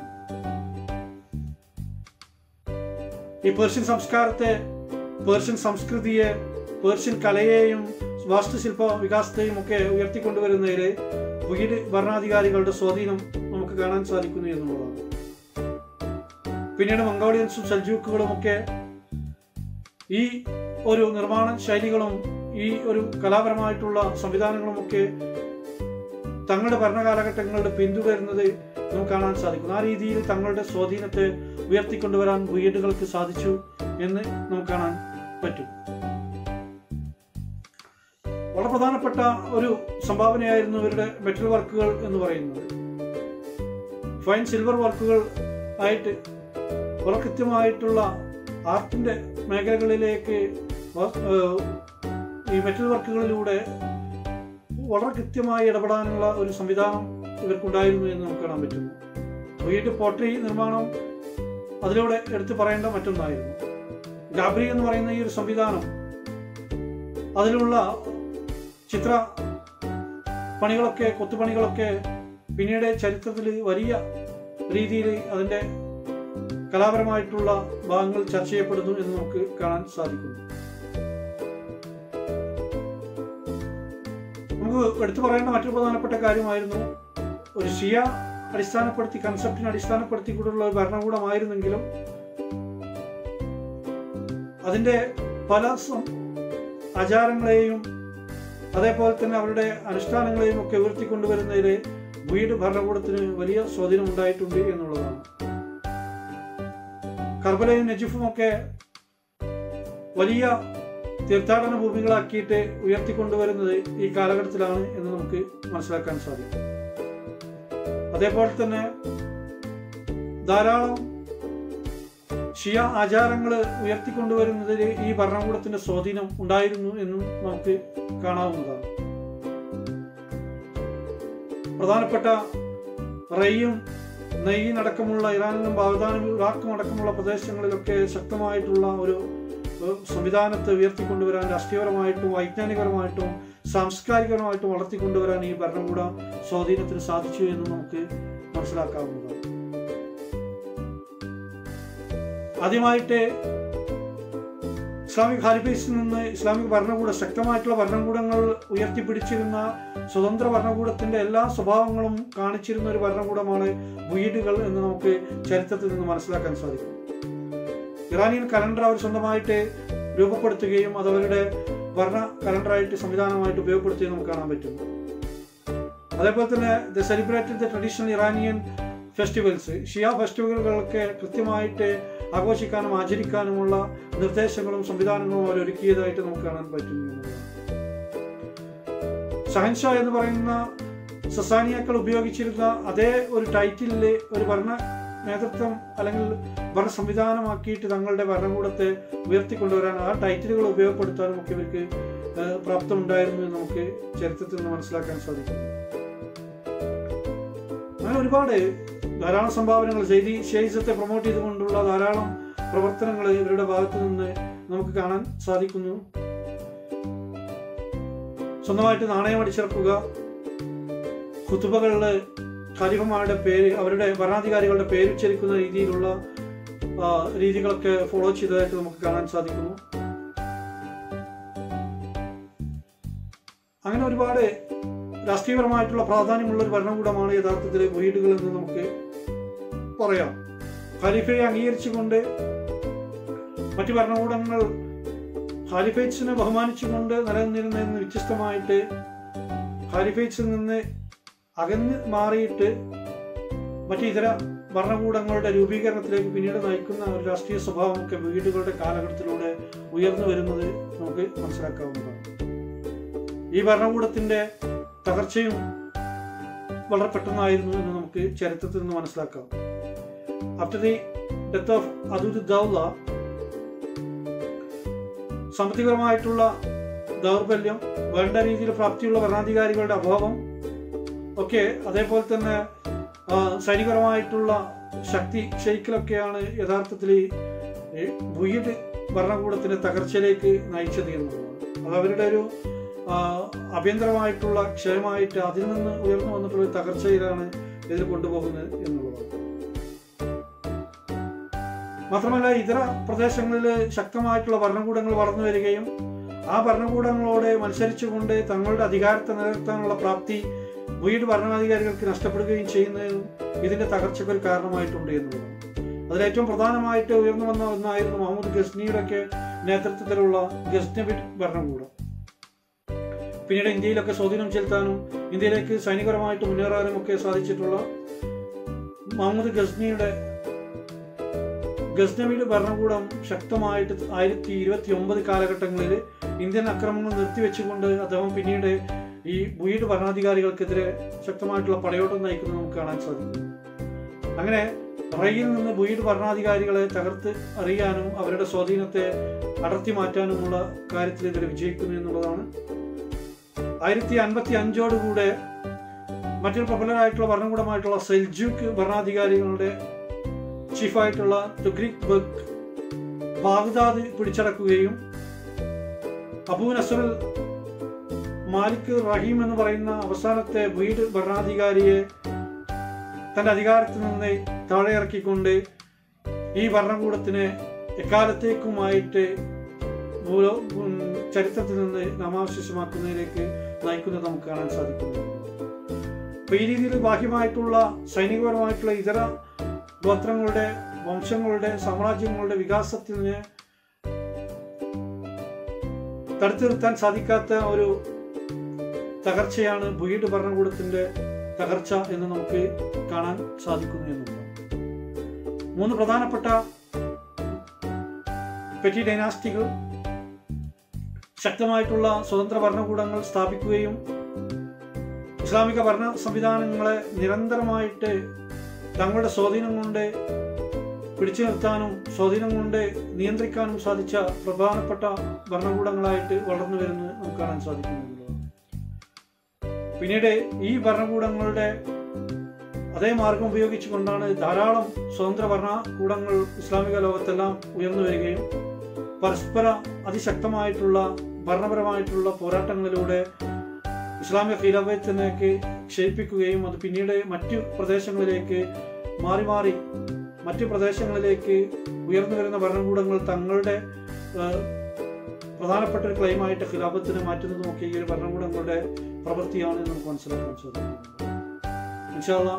ഈ പേർഷ്യൻ സംസ്കാരത്തെ, പേർഷ്യൻ സംസ്കൃതിയെ, പേർഷ്യൻ കലയെയും വാസ്തുശില്പ വികാസത്തെയും ഒക്കെ ഉയർത്തിക്കൊണ്ടുവരുന്നതിൽ ബുവൈഹിദ് ഭരണാധികാരികളുടെ സ്വാധീനം നമുക്ക് കാണാൻ സാധിക്കുന്നു എന്നുള്ളതാണ്. പിന്നീട് മംഗോളിയൻസും സെൽജൂക്കുകളും ഒക്കെ ഈ ഒരു നിർമ്മാണ ശൈലികളും ഈ ഒരു കലാപരമായിട്ടുള്ള സംവിധാനങ്ങളും ഒക്കെ തങ്ങളുടെ ഭരണകാലഘട്ടങ്ങളിൽ പിന്തുടരുന്നത് നമുക്ക് കാണാൻ സാധിക്കുന്നു. ആ രീതിയിൽ തങ്ങളുടെ സ്വാധീനത്തെ ഉയർത്തിക്കൊണ്ടുവരാൻ ബുവൈഹിദുകൾക്ക് സാധിച്ചു എന്ന് നമുക്ക് കാണാൻ പറ്റും. വളരെ പ്രധാനപ്പെട്ട ഒരു സംഭാവനയായിരുന്നു ഇവരുടെ മെറ്റൽ വർക്കുകൾ എന്ന് പറയുന്നത്. ഫൈൻ സിൽവർ വർക്കുകൾ ആയിട്ട് വളരെ കൃത്യമായിട്ടുള്ള ആർട്ടിന്റെ മേഖലകളിലേക്ക് ഈ മെറ്റൽ വർക്കുകളിലൂടെ വളരെ കൃത്യമായി ഇടപെടാനുള്ള ഒരു സംവിധാനം ഇവർക്കുണ്ടായിരുന്നു എന്ന് നമുക്ക് കാണാൻ പറ്റുന്നു. ബുവൈഹിദ് പോട്ടറി നിർമ്മാണം അതിലൂടെ എടുത്തു പറയേണ്ട മറ്റൊന്നായിരുന്നു. ഗാബ്രി എന്ന് പറയുന്ന ഈ ഒരു സംവിധാനം, അതിലുള്ള ചിത്ര പണികളൊക്കെ, കൊത്തുപണികളൊക്കെ പിന്നീട് ചരിത്രത്തിൽ വലിയ രീതിയിൽ അതിൻ്റെ കലാപരമായിട്ടുള്ള ഭാഗങ്ങൾ ചർച്ച ചെയ്യപ്പെടുന്നു എന്ന് നമുക്ക് കാണാൻ സാധിക്കുന്നു. നമുക്ക് എടുത്തു പറയേണ്ട മറ്റൊരു പ്രധാനപ്പെട്ട കാര്യമായിരുന്നു, ഒരു ഷിയ അടിസ്ഥാനപ്പെടുത്തി, കൺസെപ്റ്റിനെ അടിസ്ഥാനപ്പെടുത്തിക്കൊണ്ടുള്ള ഒരു ഭരണകൂടമായിരുന്നെങ്കിലും അതിൻ്റെ പല ആചാരങ്ങളെയും അതേപോലെ തന്നെ അവരുടെ അനുഷ്ഠാനങ്ങളെയും ഒക്കെ ഉയർത്തിക്കൊണ്ടുവരുന്നതിൽ ബുവൈഹിദ് ഭരണകൂടത്തിന് വലിയ സ്വാധീനം ഉണ്ടായിട്ടുണ്ട് എന്നുള്ളതാണ്. കർബലയും നജിഫും ഒക്കെ വലിയ തീർത്ഥാടന ഭൂമികളാക്കിയിട്ട് ഉയർത്തിക്കൊണ്ടുവരുന്നത് ഈ കാലഘട്ടത്തിലാണ് എന്ന് നമുക്ക് മനസ്സിലാക്കാൻ സാധിക്കും. അതേപോലെ തന്നെ ധാരാളം ഷിയ ആചാരങ്ങൾ ഉയർത്തിക്കൊണ്ടുവരുന്നതിൽ ഈ ഭരണകൂടത്തിന്റെ സ്വാധീനം ഉണ്ടായിരുന്നു എന്നും നമുക്ക് കാണാവുന്നതാണ്. പ്രധാനപ്പെട്ട റയ്യും നെയ്യും അടക്കമുള്ള ഇറാനിലും ബാഗ്ദാദിലും ഇറാഖും അടക്കമുള്ള പ്രദേശങ്ങളിലൊക്കെ ശക്തമായിട്ടുള്ള ഒരു സംവിധാനത്തെ ഉയർത്തിക്കൊണ്ടുവരാൻ രാഷ്ട്രീയപരമായിട്ടും വൈജ്ഞാനികപരമായിട്ടും സാംസ്കാരികപരമായിട്ടും വളർത്തിക്കൊണ്ടുവരാൻ ഈ ഭരണകൂട സ്വാധീനത്തിന് സാധിച്ചു എന്ന് നമുക്ക് മനസ്സിലാക്കാവുന്നതാണ്. ആദ്യമായിട്ട് ഇസ്ലാമിക് ഖാലിഫേറ്റ്സിൽ നിന്ന് ഇസ്ലാമിക് ഭരണകൂടം ശക്തമായിട്ടുള്ള ഭരണകൂടങ്ങൾ ഉയർത്തിപ്പിടിച്ചിരുന്ന സ്വതന്ത്ര ഭരണകൂടത്തിന്റെ എല്ലാ സ്വഭാവങ്ങളും കാണിച്ചിരുന്ന ഒരു ഭരണകൂടമാണ് ബുവൈഹിദുകൾ എന്ന് നമുക്ക് ചരിത്രത്തിൽ നിന്ന് മനസ്സിലാക്കാൻ സാധിക്കും. ഇറാനിയൻ കലണ്ടർ അവർ സ്വന്തമായിട്ട് രൂപപ്പെടുത്തുകയും അത് അവരുടെ ഭരണ കലണ്ടറായിട്ട് സംവിധാനമായിട്ട് ഉപയോഗപ്പെടുത്തുകയും നമുക്ക് കാണാൻ പറ്റും. അതേപോലെ തന്നെ the celebrated the traditional Iranian festivals, Shia ഫെസ്റ്റിവലുകളൊക്കെ കൃത്യമായിട്ട് ആഘോഷിക്കാനും ആചരിക്കാനുമുള്ള നിർദ്ദേശങ്ങളും സംവിധാനങ്ങളും അവർ ഒരുക്കിയതായിട്ട് നമുക്ക് കാണാൻ പറ്റുന്നു. ഷഹൻഷാ എന്ന് പറയുന്ന സസാനിയാക്കൾ ഉപയോഗിച്ചിരുന്ന അതേ ഒരു ടൈറ്റിലില് ഒരു ഭരണ നേതൃത്വം അല്ലെങ്കിൽ ഭരണ സംവിധാനമാക്കിയിട്ട് തങ്ങളുടെ ഭരണകൂടത്തെ ഉയർത്തിക്കൊണ്ടുവരാൻ ആ ടൈറ്റിലുകൾ ഉപയോഗപ്പെടുത്താനും ഒക്കെ ഇവർക്ക് പ്രാപ്തമുണ്ടായിരുന്നു എന്ന് നമുക്ക് ചരിത്രത്തിൽ നിന്ന് മനസ്സിലാക്കാൻ സാധിക്കും. അങ്ങനെ ഒരുപാട് ധാരാളം സംഭാവനകൾ ഷെയ്സത്തെ പ്രൊമോട്ട് ചെയ്തുകൊണ്ടുള്ള ധാരാളം പ്രവർത്തനങ്ങൾ ഇവരുടെ ഭാഗത്തു നിന്ന് നമുക്ക് കാണാൻ സാധിക്കുന്നു. സ്വന്തമായിട്ട് നാണയം അടിച്ചിറക്കുക, ഖുതുബകളില് ഖലീഫമാരുടെ പേര്, അവരുടെ ഭരണാധികാരികളുടെ പേര് ഉച്ചരിക്കുന്ന രീതിയിലുള്ള രീതികളൊക്കെ ഫോളോ ചെയ്തതായിട്ട് നമുക്ക് കാണാൻ സാധിക്കുന്നു. അങ്ങനെ ഒരുപാട് രാഷ്ട്രീയപരമായിട്ടുള്ള പ്രാധാന്യമുള്ള ഒരു ഭരണകൂടമാണ് യഥാർത്ഥത്തിൽ ബുവൈഹിദുകൾ എന്ന് നമുക്ക് പറയാം. ഖലീഫയെ അംഗീകരിച്ചുകൊണ്ട് മറ്റു ഭരണകൂടങ്ങൾ ഖാലിഫേറ്റ്സിനെ ബഹുമാനിച്ചുകൊണ്ട് നിലനിന്നിരുന്നതിന് വ്യത്യസ്തമായിട്ട് ഖാലിഫേറ്റ്സിൽ നിന്ന് അകന്ന് മാറിയിട്ട് മറ്റു ഇതര ഭരണകൂടങ്ങളുടെ രൂപീകരണത്തിലേക്ക് പിന്നീട് നയിക്കുന്ന ഒരു രാഷ്ട്രീയ സ്വഭാവമൊക്കെ ബുവൈഹിദുകളുടെ കാലഘട്ടത്തിലൂടെ ഉയർന്നു വരുന്നത് നമുക്ക് മനസ്സിലാക്കാവുന്നതാണ്. ഈ ഭരണകൂടത്തിന്റെ തകർച്ചയും വളരെ പെട്ടെന്നായിരുന്നു എന്ന് നമുക്ക് ചരിത്രത്തിൽ നിന്ന് മനസ്സിലാക്കാം. After the death of Aduddaula, സാമ്പത്തികപരമായിട്ടുള്ള ദൗർബല്യം, വേണ്ട രീതിയിൽ പ്രാപ്തിയുള്ള ഭരണാധികാരികളുടെ അഭാവം ഒക്കെ, അതേപോലെ തന്നെ സൈനികപരമായിട്ടുള്ള ശക്തി ക്ഷയിക്കലൊക്കെയാണ് യഥാർത്ഥത്തിൽ ബുവൈഹിദ് ഭരണകൂടത്തിന്റെ തകർച്ചയിലേക്ക് നയിച്ചത് എന്നുള്ളതാണ്. അത് അവരുടെ ഒരു ആഭ്യന്തരമായിട്ടുള്ള ക്ഷയമായിട്ട് അതിൽ നിന്ന് ഉയർന്നു വന്നിട്ടുള്ള തകർച്ചയിലാണ് ഇതിൽ കൊണ്ടുപോകുന്നത് എന്നുള്ളതാണ്. മാത്രമല്ല ഇതര പ്രദേശങ്ങളിൽ ശക്തമായിട്ടുള്ള ഭരണകൂടങ്ങൾ വളർന്നു വരികയും ആ ഭരണകൂടങ്ങളോട് മത്സരിച്ചുകൊണ്ട് തങ്ങളുടെ അധികാരത്തെ നിലനിർത്താനുള്ള പ്രാപ്തി ബുവൈഹിദ് ഭരണാധികാരികൾക്ക് നഷ്ടപ്പെടുകയും ചെയ്യുന്നതും ഇതിന്റെ തകർച്ചയ്ക്ക് ഒരു കാരണമായിട്ടുണ്ട് എന്നുള്ളതാണ്. അതിലേറ്റവും പ്രധാനമായിട്ട് ഉയർന്നു വന്ന ഒന്നായിരുന്നു മുഹമ്മദ് ഗസ്നിയുടെ ഒക്കെ നേതൃത്വത്തിലുള്ള ഗസ്നവിഡ് ഭരണകൂടം. പിന്നീട് ഇന്ത്യയിലൊക്കെ സ്വാധീനം ചെലുത്താനും ഇന്ത്യയിലേക്ക് സൈനികപരമായിട്ട് മുന്നേറാനും ഒക്കെ സാധിച്ചിട്ടുള്ള മുഹമ്മദ് ഗസ്നവിഡ് ഭരണകൂടം ശക്തമായിട്ട് 1029 കാലഘട്ടങ്ങളിൽ ഇന്ത്യൻ ആക്രമണങ്ങൾ നിർത്തിവെച്ചുകൊണ്ട് അദ്ദേഹം പിന്നീട് ഈ ബുവൈഹിദ് ഭരണാധികാരികൾക്കെതിരെ ശക്തമായിട്ടുള്ള പടയോട്ടം നയിക്കുന്നത് നമുക്ക് കാണാൻ സാധിക്കും. അങ്ങനെ റയ്യിൽ നിന്ന് ബുവൈഹിദ് ഭരണാധികാരികളെ തകർത്ത് അറിയാനും അവരുടെ സ്വാധീനത്തെ അടർത്തി മാറ്റാനുമുള്ള കാര്യത്തിൽ ഇതിൽ വിജയിക്കുന്നു എന്നുള്ളതാണ്. 1055 മറ്റൊരു പ്രബലരായിട്ടുള്ള ഭരണകൂടമായിട്ടുള്ള സെൽജൂക്ക് ഭരണാധികാരികളുടെ ചീഫായിട്ടുള്ള തുഗ്രിക് ബഗ് ബാഗ്ദാദ് പിടിച്ചടക്കുകയും അബൂ നസറുൽ മാലിക് റഹീം എന്ന് പറയുന്ന അവസാനത്തെ ബുവൈഹിദ് ഭരണാധികാരിയെ തന്റെ അധികാരത്തിൽ നിന്ന് താഴെ ഇറക്കിക്കൊണ്ട് ഈ ഭരണകൂടത്തിനെ എക്കാലത്തേക്കുമായിട്ട് ചരിത്രത്തിൽ നിന്ന് നാമാവശേഷമാക്കുന്നതിലേക്ക് നയിക്കുന്നത് നമുക്ക് കാണാൻ സാധിക്കുന്നു. അപ്പൊ ഈ രീതിയിൽ ബാഹ്യമായിട്ടുള്ള സൈനികപരമായിട്ടുള്ള ഇതര ഗോത്രങ്ങളുടെ, വംശങ്ങളുടെ, സാമ്രാജ്യങ്ങളുടെ വികാസത്തിന് തടുത്തു നിർത്താൻ സാധിക്കാത്ത ഒരു തകർച്ചയാണ് ബുവൈഹിദ് ഭരണകൂടത്തിന്റെ തകർച്ച എന്ന് നമുക്ക് കാണാൻ സാധിക്കുന്നു എന്നുള്ളതാണ്. 3 പ്രധാനപ്പെട്ട പെറ്റി ഡൈനാസ്റ്റികൾ ശക്തമായിട്ടുള്ള സ്വതന്ത്ര ഭരണകൂടങ്ങൾ സ്ഥാപിക്കുകയും ഇസ്ലാമിക ഭരണ സംവിധാനങ്ങളെ നിരന്തരമായിട്ട് തങ്ങളുടെ സ്വാധീനം കൊണ്ട് പിടിച്ചു നിർത്താനും സ്വാധീനം കൊണ്ട് നിയന്ത്രിക്കാനും സാധിച്ച പ്രധാനപ്പെട്ട ഭരണകൂടങ്ങളായിട്ട് വളർന്നു വരുന്നത് നമുക്ക് കാണാൻ സാധിക്കുന്നുണ്ട്. പിന്നീട് ഈ ഭരണകൂടങ്ങളുടെ അതേ മാർഗം ഉപയോഗിച്ചുകൊണ്ടാണ് ധാരാളം സ്വതന്ത്ര ഭരണകൂടങ്ങൾ ഇസ്ലാമിക ലോകത്തെല്ലാം ഉയർന്നു വരികയും പരസ്പര അതിശക്തമായിട്ടുള്ള ഭരണപരമായിട്ടുള്ള പോരാട്ടങ്ങളിലൂടെ ഇസ്ലാമിക ഖിലാഫത്തിലേക്ക് ക്ഷയിപ്പിക്കുകയും അത് പിന്നീട് മറ്റു പ്രദേശങ്ങളിലേക്ക് മാറി മാറി മറ്റു പ്രദേശങ്ങളിലേക്ക് ഉയർന്നു വരുന്ന ഭരണകൂടങ്ങൾ തങ്ങളുടെ പ്രധാനപ്പെട്ട ഒരു ക്ലെയിമായിട്ട് ഖിലാഫത്തിനെ മാറ്റുന്നതുമൊക്കെ ഈ ഒരു ഭരണകൂടങ്ങളുടെ പ്രവൃത്തിയാണ് എന്ന് നമുക്ക് മനസ്സിലാക്കാൻ സാധിക്കുന്നത്. ഇൻഷാ അല്ലാഹ്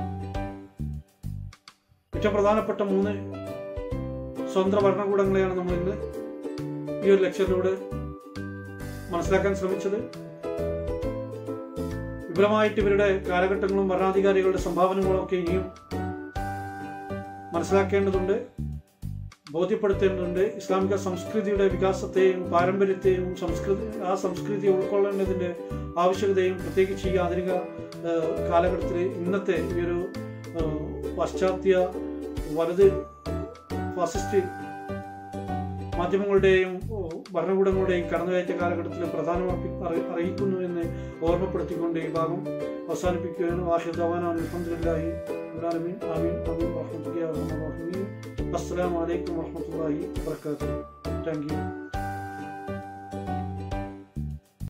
ഏറ്റവും പ്രധാനപ്പെട്ട 3 സ്വതന്ത്ര ഭരണകൂടങ്ങളെയാണ് നമ്മൾ ഇന്ന് ഈ ഒരു ലെക്ചറിലൂടെ മനസ്സിലാക്കാൻ ശ്രമിച്ചത്. വിപുലമായിട്ട് ഇവരുടെ കാലഘട്ടങ്ങളും ഭരണാധികാരികളുടെ സംഭാവനകളും ഒക്കെ ഇനിയും മനസ്സിലാക്കേണ്ടതുണ്ട്, ബോധ്യപ്പെടുത്തേണ്ടതുണ്ട്. ഇസ്ലാമിക സംസ്കൃതിയുടെ വികാസത്തെയും പാരമ്പര്യത്തെയും ആ സംസ്കൃതി ഉൾക്കൊള്ളേണ്ടതിൻ്റെ ആവശ്യകതയും പ്രത്യേകിച്ച് ഈ ആധുനിക കാലഘട്ടത്തിൽ ഇന്നത്തെ ഈ ഒരു പാശ്ചാത്യ വലത് ഫാസിസ്റ്റ് മാധ്യമങ്ങളുടെയും ഭരണകൂടങ്ങളുടെയും കടന്നുകയറ്റ കാലഘട്ടത്തിൽ പ്രധാനമായി അറിയിക്കുന്നു എന്ന് ഓർമ്മപ്പെടുത്തിക്കൊണ്ട് ഈ ഭാഗം അവസാനിപ്പിക്കുകയാണ്. വാഹിദ് ദഅവാനാ അൽഹംദുലില്ലാഹി റബ്ബിൽ ആലമീൻ. ആമീൻ ആമീൻ വറഹ്മത്തുള്ളാഹി വബറകാതുഹു. അസ്സലാമു അലൈക്കും വറഹ്മത്തുള്ളാഹി വബറകാതുഹു. Thank U.